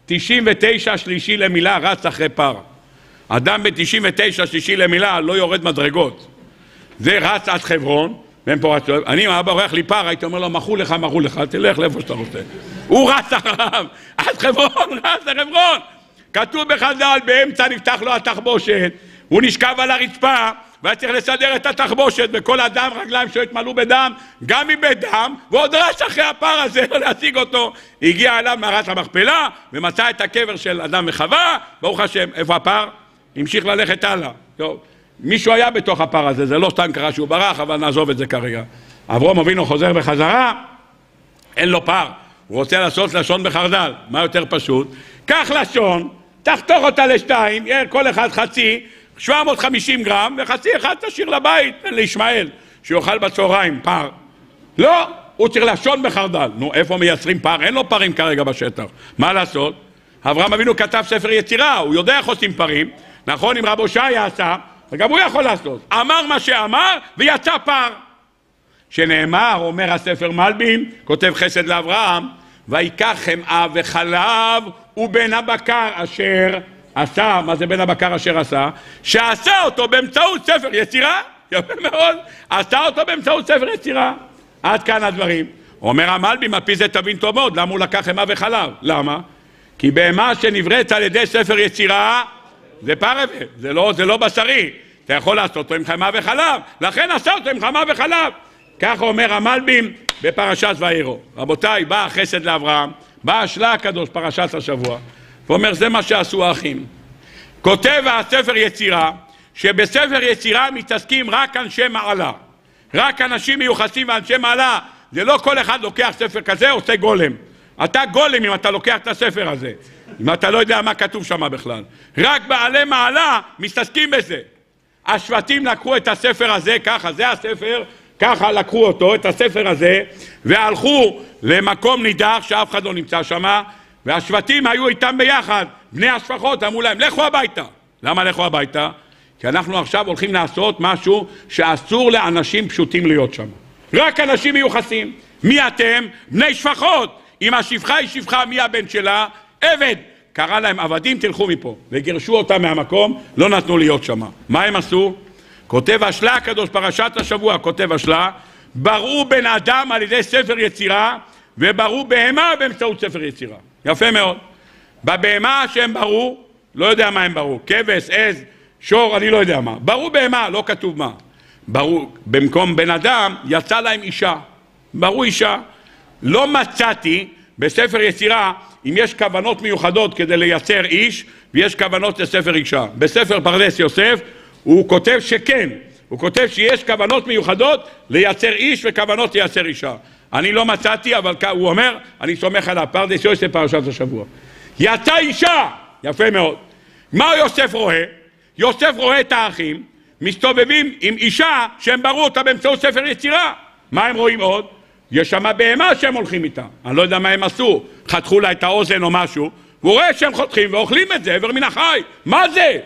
99 שלישי למילה, רץ אחרי פר. אדם ב-99 שלישי למילה לא יורד מדרגות. זה רץ עד חברון, בן פורת יוסף. אני, אם האבא הולך לי פר, הייתי אומר לו, מחו לך, תלך לאיפה שאתה רוצה. הוא רץ אחריו, עד חברון, רץ לחברון. כתוב בחז"ל, באמצע נפתח לו התחבושת, הוא נשכב על הרצפה, והיה צריך לסדר את התחבושת, וכל אדם רגליים שלו התמלאו בדם, גם מבית דם, ועוד רץ אחרי הפר הזה להשיג אותו. הגיע אליו מערת המכפלה, ומצא את הקבר של אדם וחווה, ברוך השם. איפה הפר? המשיך ללכת הלאה. טוב. מישהו היה בתוך הפר הזה, זה לא סתם קרה שהוא ברח, אבל נעזוב את זה כרגע. אברהם אבינו חוזר בחזרה, אין לו פר, הוא רוצה לעשות לשון בחרדל. מה יותר פשוט? קח לשון, תחתוך אותה ל2, כל אחד חצי, 750 גרם, וחצי אחד תשאיר לבית, לישמעאל, שיאכל בצהריים פר. לא, הוא צריך לשון בחרדל. נו, איפה מייצרים פר? אין לו פרים כרגע בשטח. מה לעשות? אברהם אבינו כתב ספר יצירה, הוא יודע איך עושים פרים, נכון, אם רב הושעיה עשה, וגם הוא יכול לעשות. אמר מה שאמר ויצא פר. שנאמר, אומר הספר מלבים, כותב חסד לאברהם, ויקח חמאה וחלב ובן הבקר אשר עשה. מה זה בן הבקר אשר עשה? שעשה אותו באמצעות ספר יצירה. יפה מאוד. עשה אותו באמצעות ספר יצירה. עד כאן הדברים. אומר המלבים, על פי זה תבין טוב מאוד, למה הוא לקח חמאה וחלב? למה? כי בהמה שנבראת על ידי ספר יצירה, זה פרווה, זה לא בשרי. אתה יכול לעשות אותו עם חמאה וחלב, לכן עשה אותו עם חמאה וחלב. כך אומר המלבים בפרשת ויירו. רבותיי, בא החסד לאברהם, בא השלה הקדוש, פרשת השבוע, ואומר, זה מה שעשו האחים. כותב הספר יצירה, שבספר יצירה מתעסקים רק אנשי מעלה. רק אנשים מיוחסים ואנשי מעלה. זה לא כל אחד לוקח ספר כזה, עושה גולם. אתה גולם אם אתה לוקח את הספר הזה, אם אתה לא יודע מה כתוב שם בכלל. רק בעלי מעלה מסתסקים בזה. השבטים לקחו את הספר הזה, ככה, זה הספר, ככה לקחו אותו, את הספר הזה, והלכו למקום נידח שאף אחד לא נמצא שם, והשבטים היו איתם ביחד, בני השפחות, אמרו להם, לכו הביתה. למה לכו הביתה? כי אנחנו עכשיו הולכים לעשות משהו שאסור לאנשים פשוטים להיות שם. רק אנשים מיוחסים. מי אתם? בני שפחות. אם השפחה היא שפחה, מי הבן שלה? עבד. קרא להם עבדים, תלכו מפה. וגירשו אותם מהמקום, לא נתנו להיות שם. מה הם עשו? כותב השלה הקדוש, פרשת השבוע, כותב השלה, בראו בן אדם על ידי ספר יצירה, ובראו בהמה באמצעות ספר יצירה. יפה מאוד. בבהמה שהם בראו, לא יודע מה הם בראו, כבש, עז, שור, אני לא יודע מה. בראו בהמה, לא כתוב מה. בראו, במקום בן אדם, יצא להם אישה. בראו אישה. לא מצאתי בספר יצירה, אם יש כוונות מיוחדות כדי לייצר איש, ויש כוונות לספר אישה. בספר פרדס יוסף, הוא כותב שכן. הוא כותב שיש כוונות מיוחדות לייצר איש וכוונות לייצר אישה. אני לא מצאתי, אבל הוא אומר, אני סומך עליו, פרדס יוסף פרשת השבוע. יצא אישה, יפה מאוד. מה יוסף רואה? יוסף רואה את האחים, מסתובבים עם אישה שהם בראו אותה באמצעות ספר יצירה. מה הם רואים עוד? יש שם בהמה שהם הולכים איתה. אני לא יודע מה הם עשו, חתכו לה את האוזן או משהו, והוא רואה שהם חותכים ואוכלים את זה, עבר מן החי. מה זה?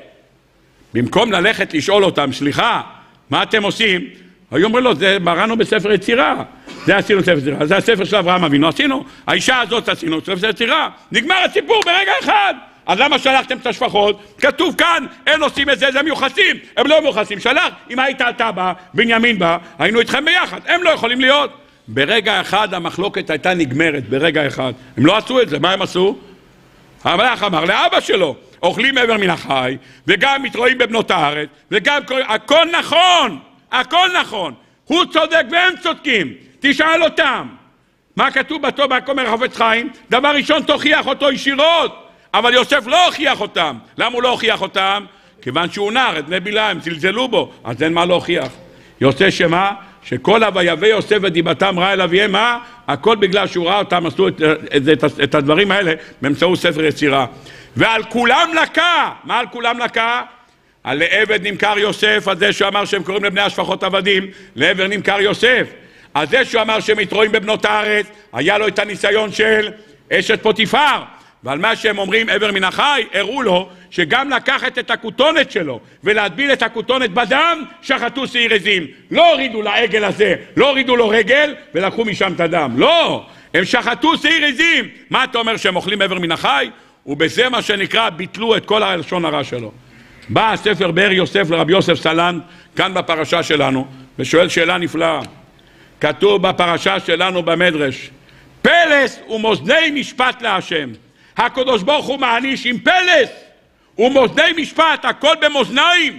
במקום ללכת לשאול אותם, סליחה, מה אתם עושים? היו אומרים לו, זה בראנו בספר יצירה. זה עשינו ספר יצירה, זה הספר של אברהם אבינו, עשינו. האישה הזאת עשינו ספר יצירה. נגמר הסיפור ברגע אחד. אז למה שלחתם את השפחות? כתוב כאן, אין עושים את זה, זה מיוחסים. הם לא מיוחסים. שלח, אם היית אתה בא, בנימין בא, היינו איתכם ביחד. הם לא יכולים להיות. ברגע אחד המחלוקת הייתה נגמרת, ברגע אחד. הם לא עשו את זה, מה הם עשו? המלאך אמר לאבא שלו, אוכלים מעבר מן החי, וגם מתרועים בבנות הארץ, וגם הכל נכון, הכל נכון. הוא צודק והם צודקים. תשאל אותם. מה כתוב בתורה בכומר החפץ חיים? דבר ראשון תוכיח אותו ישירות. אבל יוסף לא הוכיח אותם. למה הוא לא הוכיח אותם? כיוון שהוא נער, את בני בלעם, זלזלו בו, אז אין מה להוכיח. יוצא שמה? שכל ויבא יוסף ודיבתם רעה אל אביהם, מה? הכל בגלל שהוא ראה אותם, עשו את הדברים האלה באמצעות ספר יצירה. ועל כולם לקה. מה על כולם לקה? על לעבד נמכר יוסף, על זה שהוא אמר שהם קוראים לבני השפחות עבדים, לעבד נמכר יוסף. על זה שהוא אמר שהם מתרועים בבנות הארץ, היה לו את הניסיון של אשת פוטיפר. ועל מה שהם אומרים עבר מן החי, הראו לו שגם לקחת את הכותונת שלו ולהטביל את הכותונת בדם, שחטו שעיר עזים. לא הורידו לעגל הזה, לא הורידו לו רגל ולקחו משם את הדם. לא, הם שחטו שעיר עזים. מה אתה אומר שהם אוכלים עבר מן החי? ובזה מה שנקרא ביטלו את כל הלשון הרע שלו. בא הספר באר יוסף לרבי יוסף סלנט, כאן בפרשה שלנו, ושואל שאלה נפלאה. כתוב בפרשה שלנו במדרש, פלס ומאזני משפט להשם. הקדוש ברוך הוא מעניש עם פלס ומאזני משפט, הכל במאזניים.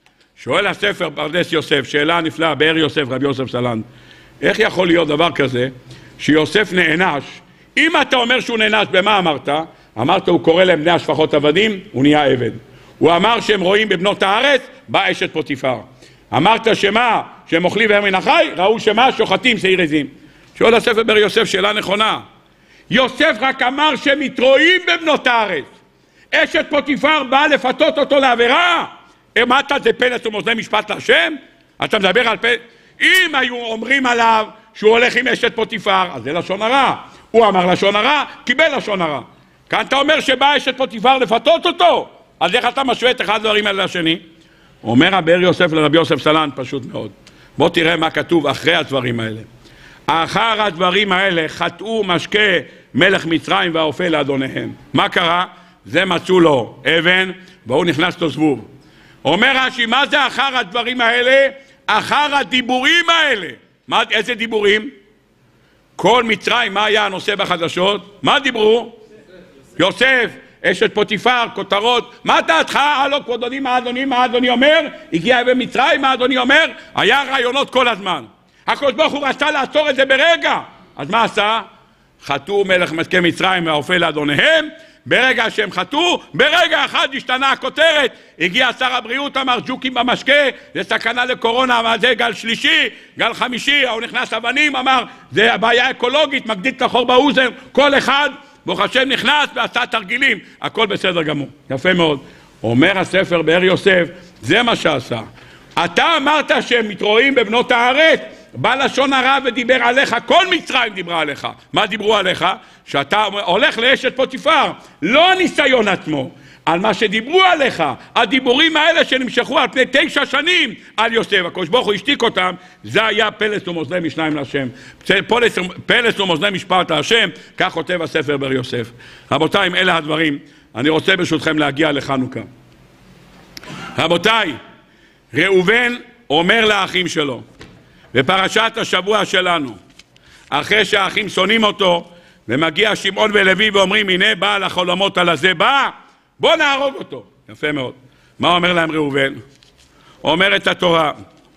שואל הספר פרדס יוסף, שאלה נפלאה, באר יוסף, רבי יוסף סלנט, איך יכול להיות דבר כזה שיוסף נענש? אם אתה אומר שהוא נענש, במה אמרת? אמרת הוא קורא להם בני השפחות עבדים, הוא נהיה עבד. הוא אמר שהם רואים בבנות הארץ, בא אשת פוטיפר. אמרת שמה? שהם אוכלים והם מן החי, ראו שמה? שוחטים שעיר עזים. שואל הספר באר יוסף, שאלה נכונה. יוסף רק אמר שהם מתרועים בבנות הארץ. אשת פוטיפר באה לפתות אותו לעבירה. אמרת זה פלס ומאזני משפט להשם? אתה מדבר על פלס? אם היו אומרים עליו שהוא הולך עם אשת פוטיפר, אז זה לשון הרע. הוא אמר לשון הרע, קיבל לשון הרע. כאן אתה אומר שבאה אשת פוטיפר לפתות אותו. אז איך אתה משווה את אחד הדברים האלה לשני? אומר הבאר יוסף לרבי יוסף סלנט, פשוט מאוד. בוא תראה מה כתוב אחרי הדברים האלה. אחר הדברים האלה חטאו משקה מלך מצרים והאופה לאדוניהם. מה קרה? זה מצאו לו אבן והוא נכנס לו זבוב. אומר רש"י, מה זה אחר הדברים האלה? אחר הדיבורים האלה. איזה דיבורים? כל מצרים, מה היה הנושא בחדשות? מה דיברו? יוסף, אשת פוטיפר, כותרות. מה דעתך? הלו כבודוני, מה אדוני אומר? הגיע אבן מצרים, מה אדוני אומר? היה רעיונות כל הזמן. הקדוש ברוך הוא רצה לעצור את זה ברגע. אז מה עשה? חטאו מלך משקה מצרים והאופה לאדוניהם, ברגע שהם חטאו, ברגע אחד השתנה הכותרת, הגיע שר הבריאות, אמר ג'וקים במשקה, זה סכנה לקורונה, אבל זה גל שלישי, גל חמישי, הוא נכנס אבנים, אמר, זה בעיה אקולוגית, מגדיל את החור באוזן, כל אחד, ברוך השם נכנס ועשה תרגילים, הכל בסדר גמור, יפה מאוד. אומר הספר באר יוסף, זה מה שעשה. אתה אמרת שהם מתרועים בבנות הארץ, בא לשון הרע ודיבר עליך, כל מצרים דיברה עליך. מה דיברו עליך? שאתה הולך לאשת פוטיפר, לא הניסיון עצמו, על מה שדיברו עליך, הדיבורים האלה שנמשכו על פני 9 שנים על יוסף, הקדוש ברוך הוא השתיק אותם, זה היה פלס ומאזני משניים להשם, פלס ומאזני משפט להשם, כך כותב הספר באר יוסף. רבותיי, אם אלה הדברים, אני רוצה ברשותכם להגיע לחנוכה. רבותיי, ראובן אומר לאחים שלו, בפרשת השבוע שלנו, אחרי שהאחים שונאים אותו, ומגיע שמעון ולוי ואומרים, הנה בעל החלומות על הזה בא, בוא נהרוג אותו. יפה מאוד. מה אומר להם ראובן? אומרת התורה,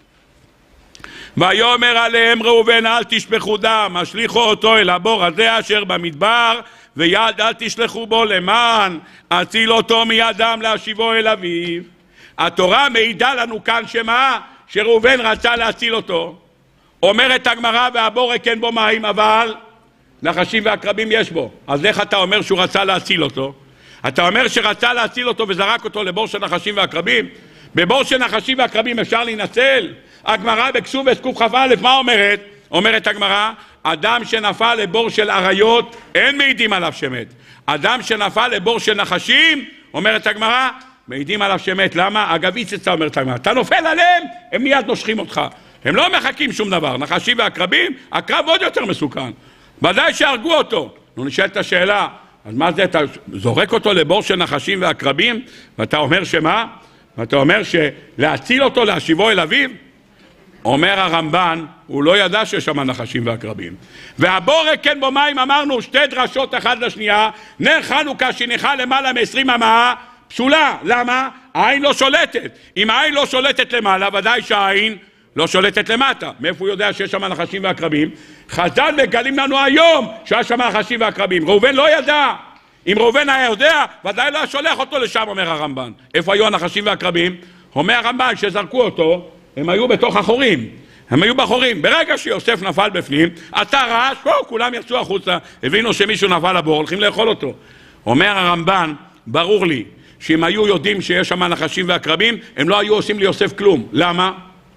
ויאמר עליהם ראובן, אל תשפכו דם, השליכו אותו אל הבור הזה אשר במדבר, ויד אל תשלחו בו למען אציל אותו מידם להשיבו אל אביו. התורה מעידה לנו כאן שמה? שראובן רצה להציל אותו. אומרת הגמרא, והבור כן בו מים, אבל נחשים ועקרבים יש בו. אז איך אתה אומר שהוא רצה להציל אותו? אתה אומר שרצה להציל אותו וזרק אותו לבור של נחשים ועקרבים? בבור של נחשים ועקרבים אפשר להינצל? הגמרא בכסוף וסקוף כ"א, מה אומרת? אומרת הגמרא, אדם שנפל לבור של אריות, אין מעידים עליו שמת. אדם שנפל לבור של נחשים, אומרת הגמרא, מעידים עליו שמת. למה? אגב איצצה אומרת הגמרא, אתה נופל עליהם, הם מיד נושכים אותך. הם לא מחכים שום דבר. נחשים ועקרבים, הקרב עוד יותר מסוכן. ודאי שהרגו אותו. נשאלת השאלה, אז מה זה? אתה זורק אותו לבור של נחשים ועקרבים, ואתה אומר שמה? ואתה אומר שלהציל אותו, להשיבו אל אביו? אומר הרמב"ן, הוא לא ידע שיש שם נחשים ועקרבים. והבור כן בו מים, אמרנו, 2 דרשות אחת לשנייה, נר חנוכה שניחה למעלה מ-20 אמה, פסולה. למה? העין לא שולטת. אם העין לא שולטת למעלה, ודאי שהעין לא שולטת למטה. מאיפה הוא יודע שיש שם נחשים ועקרבים? חז"ל מגלים לנו היום שיש שם נחשים ועקרבים. ראובן לא ידע. אם ראובן היה יודע, ודאי לא שולח אותו לשם, אומר הרמב"ן. איפה היו הנחשים והעקרבים? אומר הרמב"ן, שזרקו אותו, הם היו בתוך החורים. הם היו בחורים. ברגע שיוסף נפל בפנים, עשה רעש, כולם יצאו החוצה, הבינו שמישהו נפל לבור, הולכים לאכול אותו. אומר הרמב"ן, ברור לי, שאם היו יודעים שיש שם נחשים ועקרבים, הם לא היו עושים ליוסף כלום. למה?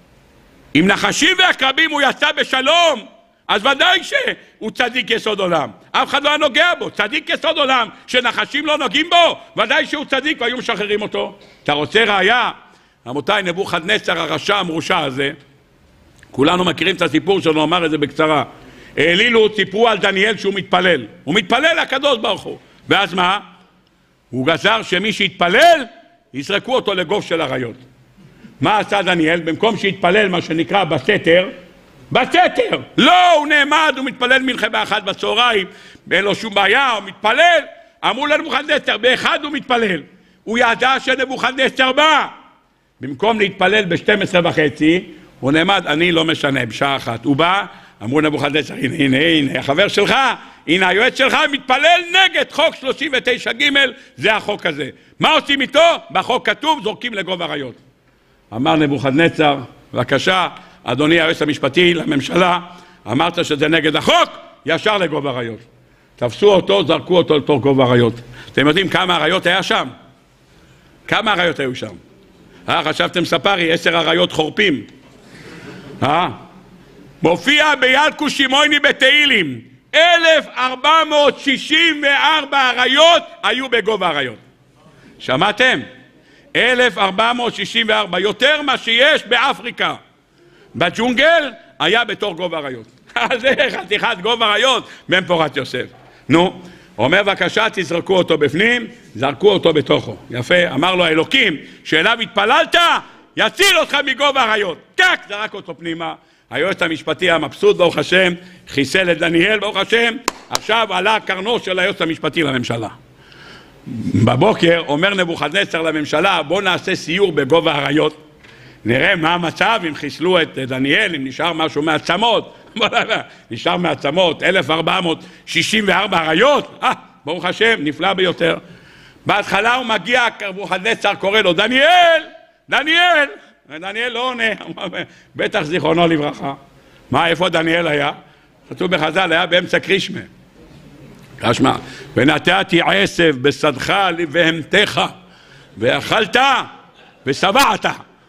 אם נחשים ועקרבים הוא יצא בשלום, אז ודאי שהוא צדיק יסוד עולם. אף אחד לא היה נוגע בו. צדיק יסוד עולם, שנחשים לא נוגעים בו, ודאי שהוא צדיק והיו משחררים אותו. אתה רוצה ראיה? רבותיי, נבוכדנצר הרשע המרושע הזה, כולנו מכירים את הסיפור שלו, נאמר את זה בקצרה. העלילו, סיפרו על דניאל שהוא מתפלל. הוא מתפלל לקדוש ברוך הוא. ואז מה? הוא גזר שמי שיתפלל, יזרקו אותו לגוף של אריות. מה עשה דניאל? במקום שיתפלל מה שנקרא בסתר, לא, הוא נעמד, הוא מתפלל מנחה ב1 בצהריים, אין לו שום בעיה, הוא מתפלל. אמרו לנבוכדנצר, ב1 הוא מתפלל. הוא ידע שנבוכדנצר בא. במקום להתפלל ב12:30, הוא נעמד, אני לא משנה, בשעה 1. הוא בא, אמרו נבוכדנצר, הנה, החבר שלך, הנה היועץ שלך, מתפלל נגד חוק 39ג', זה החוק הזה. מה עושים איתו? בחוק כתוב, זורקים לגוב אריות. אמר נבוכדנצר, בבקשה, אדוני היועץ המשפטי לממשלה, אמרת שזה נגד החוק, ישר לגוב אריות. תפסו אותו, זרקו אותו לתוך גוב אריות. אתם יודעים כמה אריות היה שם? כמה אריות היו שם? חשבתם ספרי, 10 אריות חורפים. מופיע בילקוט שמעוני בתהילים, 1464 אריות היו בגוב האריות. שמעתם? 1464, יותר מה שיש באפריקה. בג'ונגל היה בתור גוב אריות. זה חתיכת גוב אריות בן פורת יוסף. נו, אומר בבקשה תזרקו אותו בפנים, זרקו אותו בתוכו. יפה, אמר לו האלוקים, שאליו התפללת, יציל אותך מגוב האריות. כך זרק אותו פנימה. היועץ המשפטי המבסוט, ברוך השם, חיסל את דניאל, ברוך השם, עכשיו עלה קרנו של היועץ המשפטי לממשלה. בבוקר אומר נבוכדנצר לממשלה, בוא נעשה סיור בגוב האריות, נראה מה המצב, אם חיסלו את דניאל, אם נשאר משהו מעצמות, נשאר מעצמות, 1464 אריות, ברוך השם, נפלא ביותר. בהתחלה הוא מגיע, נבוכדנצר קורא לו, דניאל, דניאל. דניאל לא עונה, בטח זיכרונו לברכה. מה, איפה דניאל היה? כתוב בחז"ל, היה באמצע קרישמה. קשמה, ונתתי עשב בשדך לבהמתך, ואכלת ושבעת.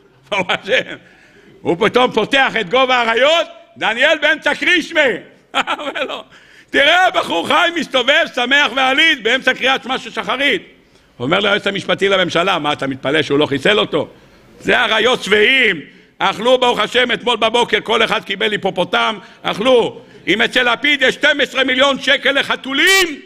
הוא פתאום פותח את גובה האריות, דניאל באמצע קרישמה. אומר לו, תראה בחור חי מסתובב, שמח ועליז, באמצע קריאת שמע של שחרית. אומר ליועץ המשפטי לממשלה, מה אתה מתפלא שהוא לא חיסל אותו? זה אריות שבעים, אכלו ברוך השם אתמול בבוקר, כל אחד קיבל היפופוטם, אכלו. אם אצל לפיד יש 12 מיליון שקל לחתולים,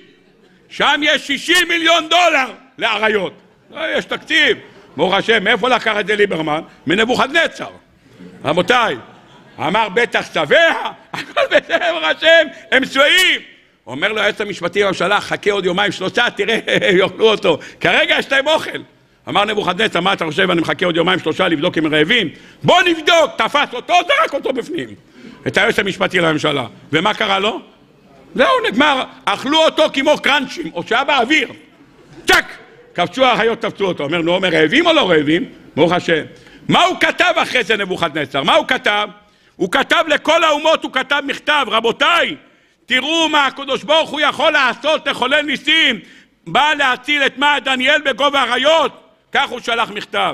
שם יש 60 מיליון דולר לאריות. יש תקציב. ברוך השם, מאיפה לקח את זה ליברמן? מנבוכדנצר. רבותיי, אמר בטח שבע, הכל בסדר, ברוך השם, הם שבעים. אומר לו היועץ המשפטי לממשלה, חכה עוד יומיים שלושה, תראה, יאכלו אותו. כרגע יש להם אוכל. אמר נבוכדנצר, מה אתה חושב, אני מחכה עוד יומיים שלושה לבדוק אם הם רעבים? בוא נבדוק, תפס אותו, זרק אותו בפנים. את היועץ המשפטי לממשלה. ומה קרה לו? זהו, נגמר. אכלו אותו כמו קרנצ'ים, או שהיה באוויר. צ'ק! קפצו החיות, תפצו אותו. אומר, נו, אומר, רעבים או לא רעבים? ברוך השם. מה הוא כתב אחרי זה נבוכדנצר? מה הוא כתב? הוא כתב לכל האומות, הוא כתב מכתב. רבותיי, תראו מה הקדוש ברוך הוא יכול לעשות, לחולל ניסים. בא להציל את מה דניאל בגובה האריות. כך הוא שלח מכתב.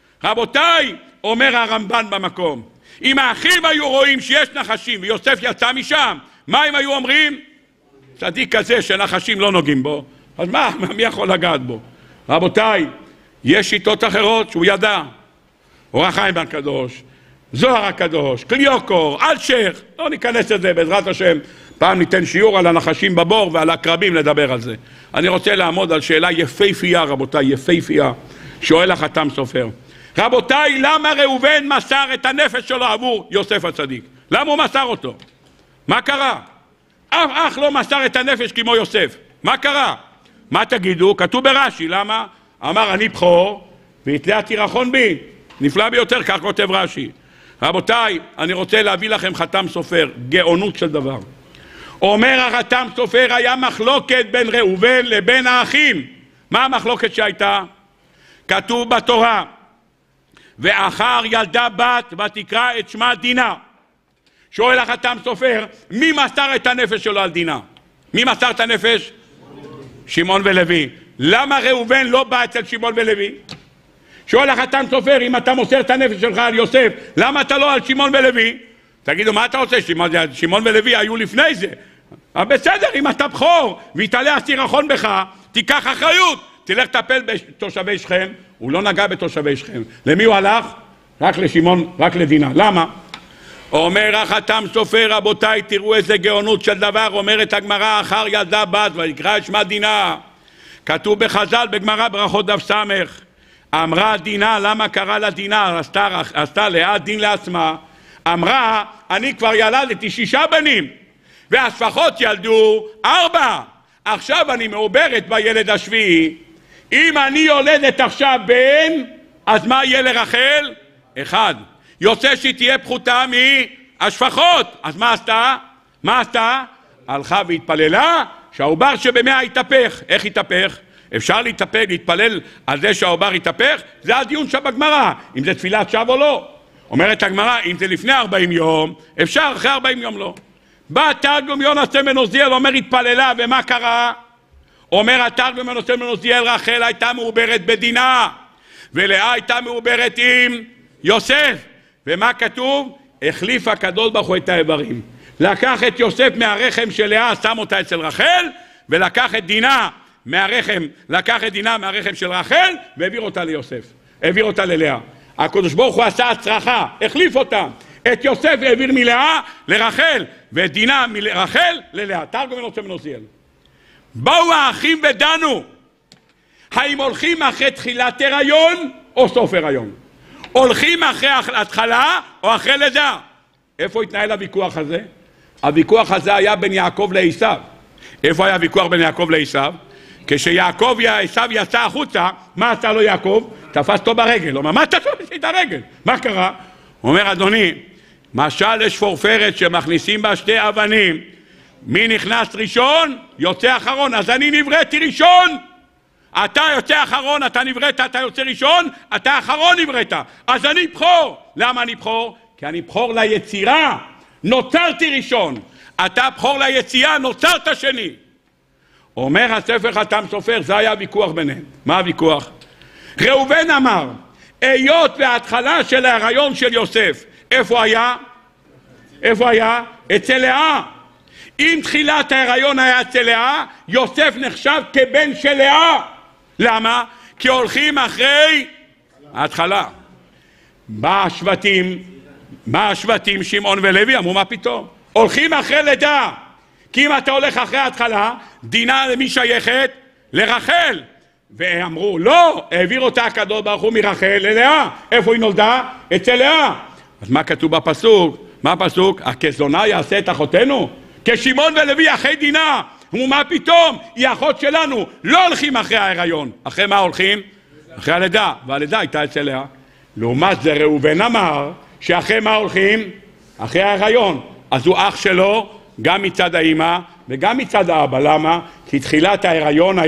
רבותיי, אומר הרמב"ן במקום, אם האחים היו רואים שיש נחשים ויוסף יצא משם, מה הם היו אומרים? צדיק כזה שנחשים לא נוגעים בו, אז מה, מי יכול לגעת בו? רבותיי, יש שיטות אחרות שהוא ידע. אור החיים הקדוש, זוהר הקדוש, קליוקור, אלשך, לא ניכנס לזה, בעזרת השם, פעם ניתן שיעור על הנחשים בבור ועל הקרבים לדבר על זה. אני רוצה לעמוד על שאלה יפהפייה, רבותיי, יפהפייה, שואל החתם סופר. רבותיי, למה ראובן מסר את הנפש שלו עבור יוסף הצדיק? למה הוא מסר אותו? מה קרה? אף אח לא מסר את הנפש כמו יוסף. מה קרה? מה תגידו? כתוב ברש"י, למה? אמר אני בכור והתלה תירחון בי. נפלא ביותר, כך כותב רש"י. רבותיי, אני רוצה להביא לכם חתם סופר, גאונות של דבר. אומר החתם סופר, היה מחלוקת בין ראובן לבין האחים. מה המחלוקת שהייתה? כתוב בתורה, ואחר ילדה בת ותקרא את שמה דינה. שואל החתם סופר, מי מסר את הנפש שלו על דינה? מי מסר את הנפש? שמעון ולוי. למה ראובן לא בא אצל שמעון ולוי? שואל החתם סופר, אם אתה מוסר את הנפש שלך על יוסף, למה אתה לא על שמעון ולוי? תגידו, מה אתה רוצה? שמעון ולוי היו לפני זה. בסדר, אם אתה בכור והתעלה הסירחון בך, תיקח אחריות. תלך לטפל בתושבי שכם. הוא לא נגע בתושבי שכם. למי הוא הלך? רק לשמעון, רק לדינה. למה? אומר החתם סופר, רבותיי, תראו איזה גאונות של דבר. אומרת הגמרא, אחר ילדה בת ויקרא את שמה דינה. כתוב בחז"ל בגמרא ברכות דף סמך. אמרה דינה, למה קרא לה דינה? עשתה לאה דין לעצמה. אמרה, אני כבר ילדתי 6 בנים והשפחות ילדו 4. עכשיו אני מעוברת בילד השביעי. אם אני יולדת עכשיו בן, אז מה יהיה לרחל? 1. יוצא שהיא תהיה פחותה מהשפחות. אז מה עשתה? מה עשתה? הלכה והתפללה שהעובר שבמאה יתהפך. איך יתהפך? אפשר להתפלל על זה שהעובר יתהפך? זה הדיון שם בגמרא, אם זה תפילת שווא או לא. אומרת הגמרא, אם זה לפני 40 יום, אפשר, אחרי 40 יום לא. בא תרגום יונס בן עוזיאל, אומר התפללה, ומה קרה? אומר התרגום יונס בן עוזיאל, רחל הייתה מעוברת בדינה, ולאה הייתה מעוברת עם יוסף. ומה כתוב? החליף הקדוש ברוך הוא את האיברים. לקח את יוסף מהרחם של לאה, שם אותה אצל רחל, ולקח את דינה מהרחם, לקח את דינה מהרחם של רחל, והעביר אותה ליוסף. העביר אותה ללאה. הקדוש ברוך הוא עשה הצרחה, החליף אותה. את יוסף העביר מלאה לרחל, ואת דינה מרחל ללאה. תרגום יונס בן עוזיאל. באו האחים ודנו, האם הולכים אחרי תחילת הריון או סוף הריון? הולכים אחרי התחלה או אחרי לידה? איפה התנהל הוויכוח הזה? הוויכוח הזה היה בין יעקב לעשיו. איפה היה הוויכוח בין יעקב לעשיו? כשיעקב עשיו יצא החוצה, מה עשה לו יעקב? תפס אותו ברגל. הוא אומר, מה אתה תופס את הרגל? מה קרה? הוא אומר, אדוני, משל לשפורפרת שמכניסים בה 2 אבנים, מי נכנס ראשון? יוצא אחרון. אז אני נבראתי ראשון. אתה יוצא אחרון, אתה נבראת, אתה יוצא ראשון, אתה אחרון נבראת. אז אני בחור. למה אני בחור? כי אני בחור ליצירה. נוצרתי ראשון. אתה בחור ליציאה, נוצרת שני. אומר הספר חתם סופר, זה היה ויכוח ביניהם. מה הוויכוח? ראובן אמר, היות וההתחלה של ההיריון של יוסף, איפה היה? איפה היה? אצל לאה. אם תחילת ההיריון היה אצל לאה, יוסף נחשב כבן של לאה. למה? כי הולכים אחרי ההתחלה. מה השבטים שמעון ולוי אמרו, מה פתאום? הולכים אחרי לידה. כי אם אתה הולך אחרי ההתחלה, דינה למי שייכת? לרחל. ואמרו, לא, העביר אותה הקדוש ברוך הוא מרחל ללאה. איפה היא נולדה? אצל לאה. אז מה כתוב בפסוק? מה הפסוק? הכזונה יעשה את אחותנו? כשמעון ולוי אחרי דינה. ומה פתאום? היא אחות שלנו. לא הולכים אחרי ההיריון. אחרי מה הולכים? אחרי הלידה. והלידה הייתה אצל לאה. לעומת זה ראובן אמר שאחרי מה הולכים? אחרי ההיריון. אז הוא אח שלו גם מצד האמא וגם מצד האבא. למה? כי תחילת ההיריון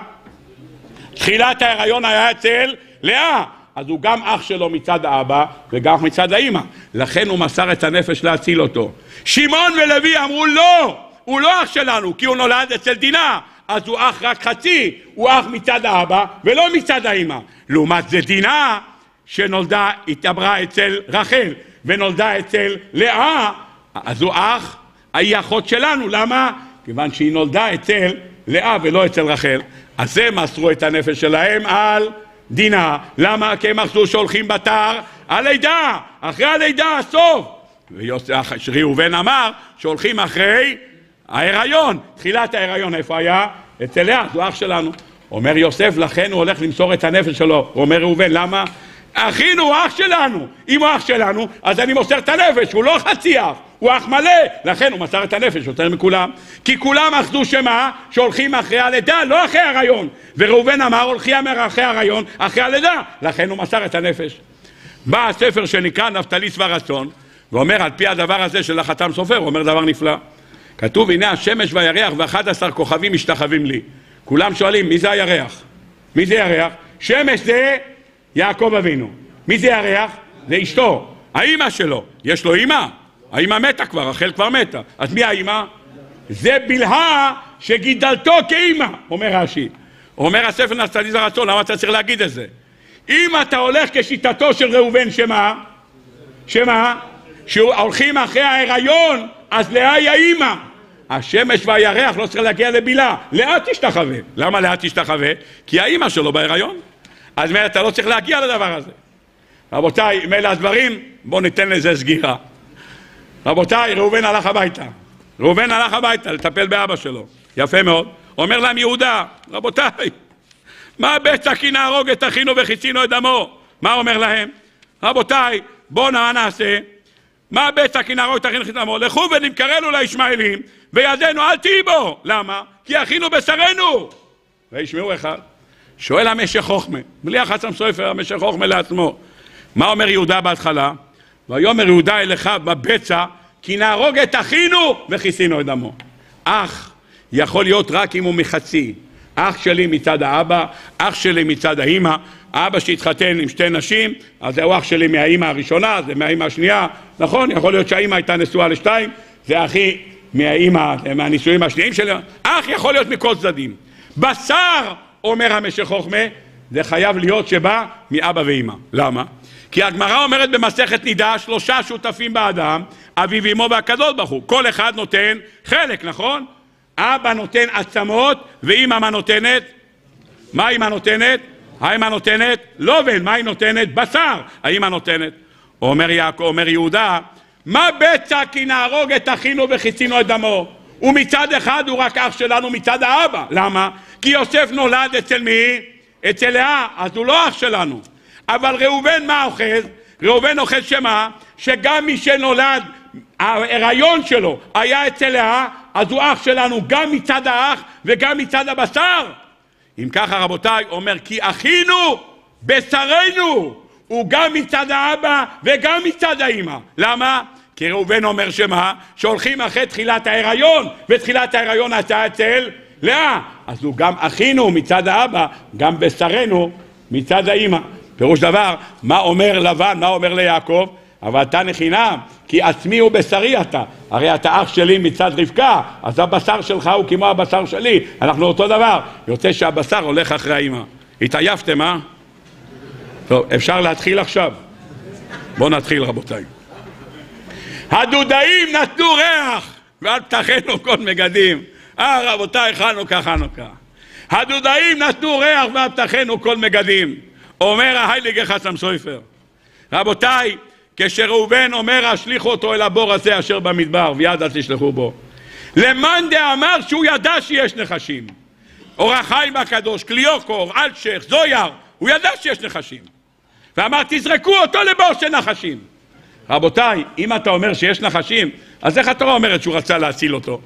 היה אצל לאה. אז הוא גם אח שלו מצד האבא וגם מצד האמא. לכן הוא מסר את הנפש להציל אותו. שמעון ולוי אמרו לא, הוא לא אח שלנו כי הוא נולד אצל דינה. אז הוא אח רק חצי, הוא אח מצד האבא ולא מצד האמא. לעומת זה דינה שנולדה, התעברה אצל רחל ונולדה אצל לאה, אז הוא אח, היא אחות שלנו. למה? כיוון שהיא נולדה אצל לאה ולא אצל רחל. אז הם מסרו את הנפש שלהם על דינה. למה? כי הם אחזו שהולכים בתר הלידה, אחרי הלידה הסוף. ראובן אמר שהולכים אחרי ההיריון. תחילת ההיריון איפה היה? אצל לאה, זו אח שלנו. אומר יוסף, לכן הוא הולך למסור את הנפש שלו. הוא אומר ראובן, למה? אחינו הוא אח שלנו. אם הוא אח שלנו, אז אני מוסר את הנפש. הוא לא חצי אח, הוא אח מלא. לכן הוא מסר את הנפש יותר מכולם. כי כולם אחזו שמה? שהולכים אחרי הלידה, לא אחרי ההיריון. וראובן אמר, הולכים אחרי ההיריון, אחרי הלידה. לכן הוא מסר את הנפש. בא הספר שנקרא נפתלי שבע רצון, ואומר על פי הדבר הזה של החתם סופר, הוא אומר דבר נפלא. כתוב, הנה השמש והירח ו11 כוכבים משתחווים לי. כולם שואלים, מי זה הירח? מי זה ירח? שמש זה יעקב אבינו. מי זה ירח? זה אשתו, האמא שלו. יש לו אמא? האמא מתה כבר, רחל כבר מתה. אז מי האמא? זה בלהה שגידלתו כאמא, אומר רש"י. אומר הספר נפתלי שבע רצון, למה אתה צריך להגיד את זה? אם אתה הולך כשיטתו של ראובן, שמה? שהולכים אחרי ההיריון, אז לאה היא האמא. השמש והירח לא צריך להגיע לבילה. לאה תשתחווה. למה לאה תשתחווה? כי האמא שלו בהיריון. אז אתה לא צריך להגיע לדבר הזה. רבותיי, מאלה הדברים, בואו ניתן לזה סגירה. רבותיי, ראובן הלך הביתה לטפל באבא שלו. יפה מאוד. אומר להם יהודה, רבותיי, מה בצע כי נהרוג את אחינו וכיסינו את דמו? מה אומר להם? רבותיי, בואו נעשה. מה בצע כי נהרוג את אחינו וכיסינו את דמו? לכו ונמכרנו לישמעאלים וידנו אל תהי בו. למה? כי אחינו בשרנו. וישמעו אחד. שואל המשך חוכמה, בלי החתם סופר, המשך חוכמה לעצמו. מה אומר יהודה בהתחלה? ויאמר יהודה אליך בבצע, כי נהרוג את אחינו וכיסינו את דמו. אח יכול להיות רק אם הוא מחצי. אח שלי מצד האבא, אח שלי מצד האמא. האבא שהתחתן עם שתי נשים, אז זהו אח שלי מהאמא הראשונה, זה מהאמא השנייה. נכון, יכול להיות שהאמא הייתה נשואה לשתיים, זה אחי מהאמא, מהנישואים השניים שלי. אח יכול להיות מכל צדדים. בשר, אומר המשך חוכמה, זה חייב להיות שבא מאבא ואמא. למה? כי הגמרא אומרת במסכת נידה, 3 שותפים באדם, אביו ואמו והקדוש ברוך הוא. כל אחד נותן חלק, נכון? אבא נותן עצמות, ואמא מה נותנת? מה אמא נותנת? האמא נותנת לובן. מה היא נותנת? בשר. האמא נותנת. אומר יהודה, מה בצע כי נהרוג את אחינו וכיסינו את דמו? ומצד אחד הוא רק אח שלנו מצד האבא. למה? כי יוסף נולד אצל מי? אצל לאה, אז הוא לא אח שלנו. אבל ראובן מה אוחז? ראובן אוחז שמה? שגם מי שנולד, ההיריון שלו היה אצל לאה, אז הוא אח שלנו גם מצד האח וגם מצד הבשר. אם ככה רבותיי, אומר כי אחינו בשרנו, הוא גם מצד האבא וגם מצד האמא. למה? כי ראובן אומר שמה? שהולכים אחרי תחילת ההיריון, ותחילת ההיריון הייתה אצל לאה. אז הוא גם אחינו מצד האבא, גם בשרנו מצד האמא. פירוש דבר, מה אומר לבן, מה אומר ליעקב? אבל אתה נכינם, כי עצמי הוא בשרי אתה. הרי אתה אח שלי מצד רבקה, אז הבשר שלך הוא כמו הבשר שלי. אנחנו אותו דבר. יוצא שהבשר הולך אחרי האמא. התעייפתם, אה? טוב, אפשר להתחיל עכשיו? בואו נתחיל רבותיי. הדודאים נתנו ריח, ועל פתחנו כל מגדים. רבותיי, חנוכה, חנוכה. הדודאים נתנו ריח, ועל פתחנו כל מגדים. אומר ההייליגר חסם סופר. רבותיי, כשראובן אומר, השליחו אותו אל הבור הזה אשר במדבר, ויד אל תשלחו בו. למאן דאמר שהוא ידע שיש נחשים. אור החיים הקדוש, קליוקור, אלשך, זויר, הוא ידע שיש נחשים. ואמר, תזרקו אותו לבור של נחשים. רבותיי, אם אתה אומר שיש נחשים, אז איך התורה אומרת שהוא רצה להציל אותו?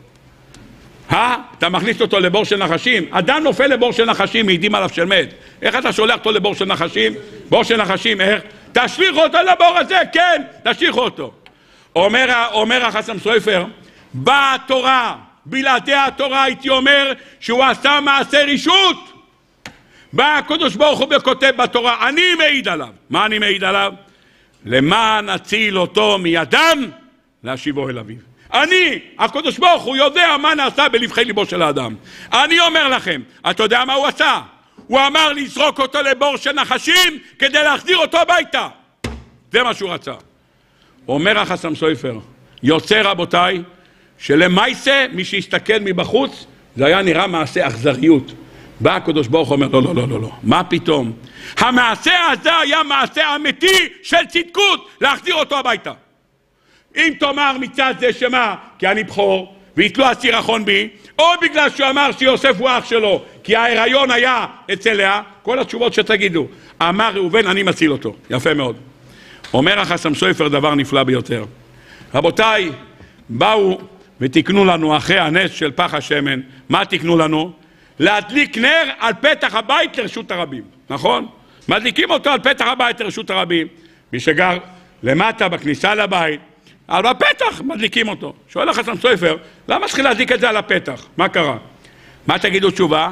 אתה מכניס אותו לבור של נחשים? אדם נופל לבור של נחשים, מעידים עליו של מת. איך אתה שולח אותו לבור של נחשים? בור של נחשים, איך? תשליחו אותו לבור הזה, כן, תשליחו אותו. אומר החסם סופר, באה התורה, בלעדי התורה הייתי אומר שהוא עשה מעשה רישות. בא הקדוש ברוך הוא וכותב בתורה, אני מעיד עליו. מה אני מעיד עליו? למען אציל אותו מידם, להשיבו אל אביו. אני, הקדוש ברוך הוא יודע מה נעשה בלבחי ליבו של האדם. אני אומר לכם, אתה יודע מה הוא עשה? הוא אמר לזרוק אותו לבור של נחשים כדי להחזיר אותו הביתה. זה מה שהוא רצה. אומר החסם סופר, יוצא רבותיי, שלמעשה מי שהסתכל מבחוץ, זה היה נראה מעשה אכזריות. בא הקדוש ברוך הוא אומר, לא, לא, לא, לא, לא. מה פתאום? המעשה הזה היה מעשה אמיתי של צדקות, להחזיר אותו הביתה. אם תאמר מצד זה שמה, כי אני בכור, ויתלו הסירחון בי, או בגלל שהוא אמר שיוסף הוא אח שלו, כי ההיריון היה אצל לאה, כל התשובות שתגידו. אמר ראובן, אני מציל אותו. יפה מאוד. אומר החסם סופר דבר נפלא ביותר. רבותיי, באו ותקנו לנו אחרי הנס של פח השמן, מה תקנו לנו? להדליק נר על פתח הבית לרשות הרבים, נכון? מדליקים אותו על פתח הבית לרשות הרבים, מי שגר למטה בכניסה לבית, אבל בפתח מדליקים אותו. שואל החסם סופר, למה צריך להדליק את זה על הפתח? מה קרה? מה תגידו תשובה?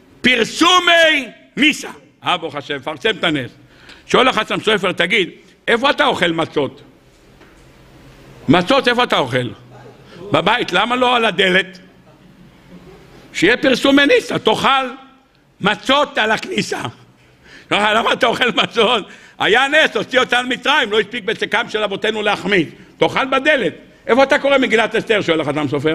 פרסומי ניסה. ברוך השם, פרסם את הנס. שואל החסם סופר, תגיד, איפה אתה אוכל מצות? מצות איפה אתה אוכל? בבית, למה לא על הדלת? שיהיה פרסומי ניסה, תאכל מצות על הכניסה. למה אתה אוכל מצות? היה נס, הוציא אותנו מצרים, לא הספיק בצקם של אבותינו להחמיץ. תאכל בדלת. איפה אתה קורא מגילת אסתר, שואל החתם סופר?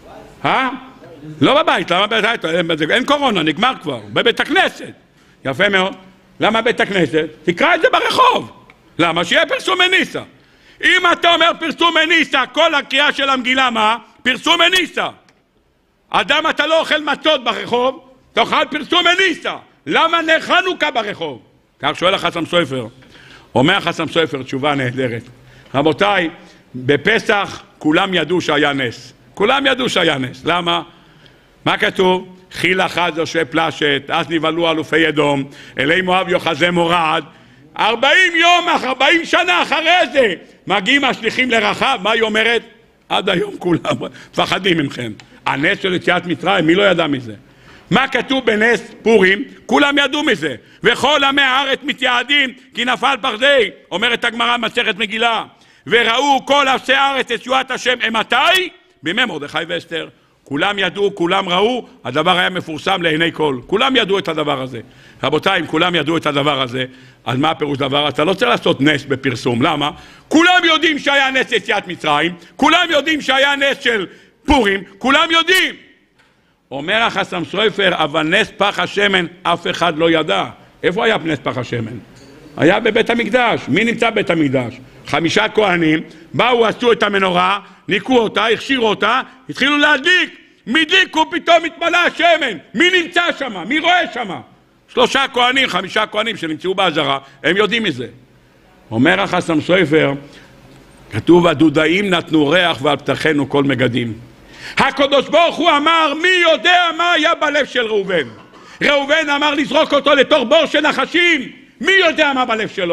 לא בבית, למה בבית? אין קורונה, נגמר כבר. בבית הכנסת. יפה מאוד. למה בית הכנסת? תקרא את זה ברחוב. למה? שיהיה פרסומי ניסה. אם אתה אומר פרסומי ניסה, כל הקריאה של המגילה מה? פרסומי ניסה. אדם אתה לא אוכל מצות ברחוב, תאכל פרסומי ניסה. למה נר חנוכה ברחוב? כך שואל החסם סופר. אומר החסם סופר תשובה נהדרת. רבותיי, בפסח כולם ידעו שהיה נס. כולם ידעו שהיה נס. למה? מה כתוב? חיל אחד זושי פלשת, אז נבהלו אלופי אדום, אלי מואב יוחזי מורד. 40 יום, 40 שנה אחרי זה, מגיעים השליחים לרחב, מה היא אומרת? עד היום כולם פחדים ממכם. הנס של יציאת מצרים, מי לא ידע מזה? מה כתוב בנס פורים? כולם ידעו מזה. וכל עמי הארץ מתייעדים כי נפל פחדי, אומרת הגמרא מסכת מגילה. וראו כל אפסי הארץ את ישועת השם. מתי? בימי מרדכי ואסתר. כולם ידעו, כולם ראו, הדבר היה מפורסם לעיני כל. כולם ידעו את הדבר הזה. רבותיי, אם כולם ידעו את הדבר הזה, אז מה הפירוש דבר? אתה לא צריך לעשות נס בפרסום. למה? כולם יודעים שהיה נס יציאת מצרים, כולם יודעים שהיה נס של פורים, כולם יודעים. אומר החסם סופר, אבל נס פח השמן אף אחד לא ידע. איפה היה נס פח השמן? היה בבית המקדש. מי נמצא בבית המקדש? 5 כהנים, באו, עשו את המנורה, ניקו אותה, הכשירו אותה, התחילו להדליק. מדליקו, פתאום התמלא השמן. מי נמצא שם? מי רואה שם? 3 כהנים, 5 כהנים שנמצאו בעזרה, הם יודעים מזה. אומר החסם סופר, כתוב, הדודאים נתנו ריח ועל פתחנו כל מגדים. הקדוש ברוך הוא אמר, מי יודע מה היה בלב של ראובן? ראובן אמר לזרוק אותו לתוך בור של נחשים. מי יודע מה בלב שלו?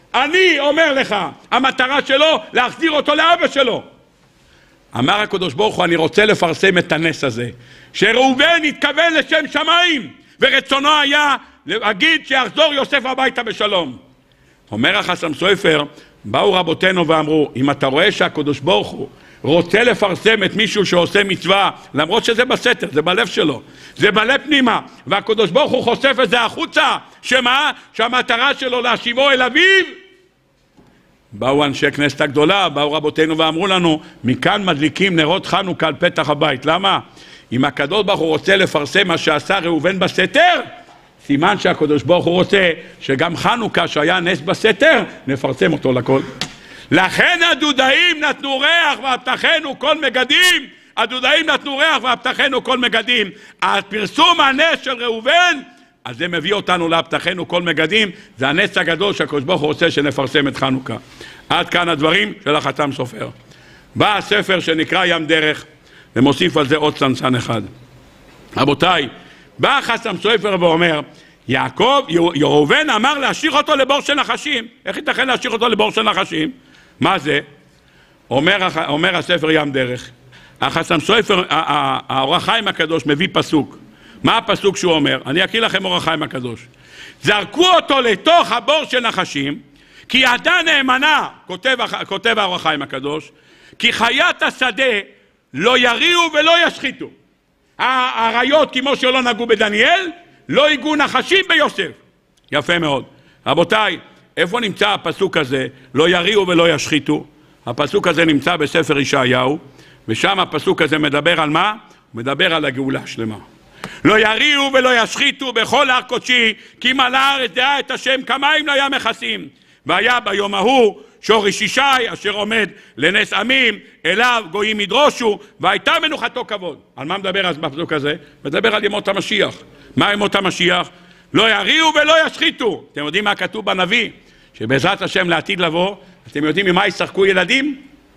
אני אומר לך, המטרה שלו להחזיר אותו לאבא שלו. אמר הקדוש ברוך הוא, אני רוצה לפרסם את הנס הזה, שראובן התכוון לשם שמיים, ורצונו היה להגיד שיחזור יוסף הביתה בשלום. אומר החסם סופר, באו רבותינו ואמרו, אם אתה רואה שהקדוש ברוך הוא רוצה לפרסם את מישהו שעושה מצווה, למרות שזה בסתר, זה בלב שלו, זה בלב פנימה, והקדוש ברוך הוא חושף את זה החוצה, שמה? שהמטרה שלו להשיבו אל אביו. באו אנשי כנסת הגדולה, באו רבותינו ואמרו לנו, מכאן מדליקים נרות חנוכה על פתח הבית. למה? אם הקדוש ברוך הוא רוצה לפרסם מה שעשה ראובן בסתר, סימן שהקדוש ברוך הוא רוצה שגם חנוכה שהיה נס בסתר, נפרסם אותו לכל. לכן הדודאים נתנו ריח והבטחנו כל מגדים, הדודאים נתנו ריח והבטחנו כל מגדים. הפרסום הנס של ראובן, אז זה מביא אותנו להבטחנו כל מגדים, זה הנס הגדול שהקדוש ברוך הוא רוצה שנפרסם את חנוכה. עד כאן הדברים של החתם סופר. בא הספר שנקרא ים דרך, ומוסיף על זה עוד צנצן אחד. רבותיי, בא החתם סופר ואומר, ראובן אמר להשאיר אותו לבור של נחשים. איך ייתכן להשאיר אותו לבור של נחשים? מה זה? אומר הספר ים דרך. החתם סופר, האור החיים הקדוש מביא פסוק. מה הפסוק שהוא אומר? אני אקריא לכם אור החיים הקדוש. זרקו אותו לתוך הבור של נחשים, כי ידה נאמנה, כותב האור החיים הקדוש, כי חיית השדה לא יריעו ולא ישחיתו. האריות כמו שלא נגעו בדניאל, לא ייגעו נחשים ביוסף. יפה מאוד. רבותיי, איפה נמצא הפסוק הזה? לא יריעו ולא ישחיתו. הפסוק הזה נמצא בספר ישעיהו, ושם הפסוק הזה מדבר על מה? הוא מדבר על הגאולה השלמה. לא יריעו ולא ישחיתו בכל הר קודשי, כי מלא הארץ דעה את השם כמים לא היה מכסים. והיה ביום ההוא שורש ישי אשר עומד לנס עמים, אליו גויים ידרושו, והייתה מנוחתו כבוד. על מה מדבר אז בפסוק הזה? מדבר על ימות המשיח. מה ימות המשיח? לא יריעו ולא ישחיתו. אתם יודעים מה כתוב בנביא? שבעזרת השם לעתיד לבוא, אתם יודעים ממה ישחקו ילדים?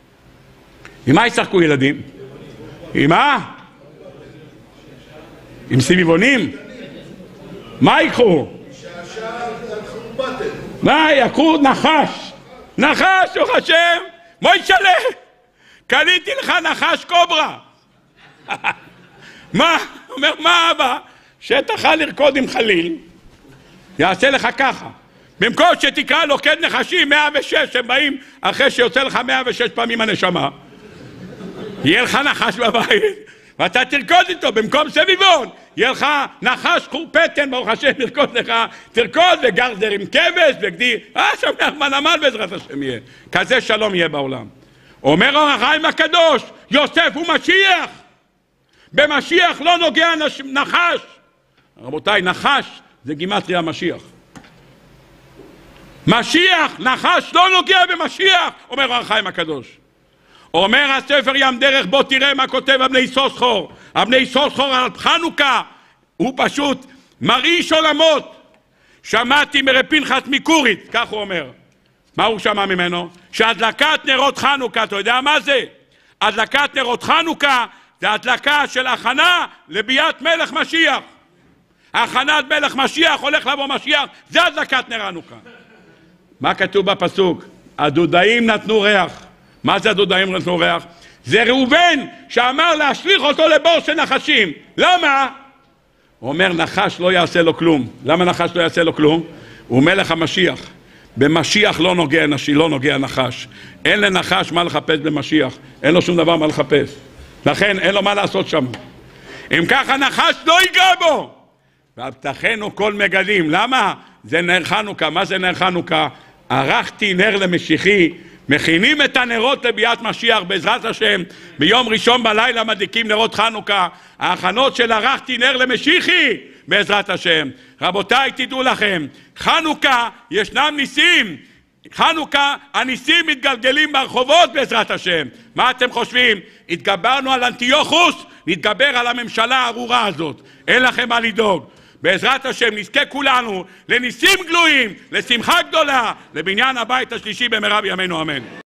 ממה ישחקו ילדים? עם מה? עם סביבונים? מה יקחו? מה יקחו? נחש. נחש, ברוך השם, מוישלה, קניתי לך נחש קוברה. מה? אומר, מה אבא? שתוכל לרקוד עם חליל, יעשה לך ככה. במקום שתקרא לו קד נחשים 106, הם באים אחרי שיוצא לך 106 פעמים הנשמה, יהיה לך נחש בבית, ואתה תרקוד איתו במקום סביבון. יהיה לך נחש חורפתן, ברוך השם, ירקוד לך, תרקוד וגרזר עם כבש וגדי, שמח מנמל בעזרת השם יהיה. כזה שלום יהיה בעולם. אומר אור החיים הקדוש, יוסף הוא משיח. במשיח לא נוגע נחש. רבותיי, נחש זה גימטריה משיח. משיח, נחש לא נוגע במשיח, אומר אור החיים הקדוש. אומר הספר ים דרך, בוא תראה מה כותב אבני סוסחור. אבני סוסחור על חנוכה, הוא פשוט מרעיש עולמות. שמעתי מרב פנחס מקורית, כך הוא אומר. מה הוא שמע ממנו? שהדלקת נרות חנוכה, אתה יודע מה זה? הדלקת נרות חנוכה זה הדלקה של הכנה לביאת מלך משיח. הכנת מלך משיח, הולך לבוא משיח, זה הדלקת נר חנוכה. מה כתוב בפסוק? הדודאים נתנו ריח. מה זה הדודאים נתנו ריח? זה ראובן שאמר להשליך אותו לבור של נחשים. למה? הוא אומר נחש לא יעשה לו כלום. למה נחש לא יעשה לו כלום? הוא מלך המשיח. במשיח לא נוגע נחש. אין לנחש מה לחפש במשיח. אין לו שום דבר מה לחפש. לכן אין לו מה לעשות שם. אם ככה נחש לא ייגע בו. והבטחנו כל מגדים. למה? זה נר חנוכה. מה זה נר חנוכה? ערכתי נר למשיחי. מכינים את הנרות לביאת משיח בעזרת השם. ביום ראשון בלילה מדליקים נרות חנוכה. ההכנות של ערכתי נר למשיחי בעזרת השם. רבותיי, תדעו לכם, חנוכה ישנם ניסים. חנוכה הניסים מתגלגלים ברחובות בעזרת השם. מה אתם חושבים? התגברנו על אנטיוכוס, נתגבר על הממשלה הארורה הזאת. אין לכם מה לדאוג. בעזרת השם נזכה כולנו לניסים גלויים, לשמחה גדולה, לבניין הבית השלישי במהרה בימינו אמן.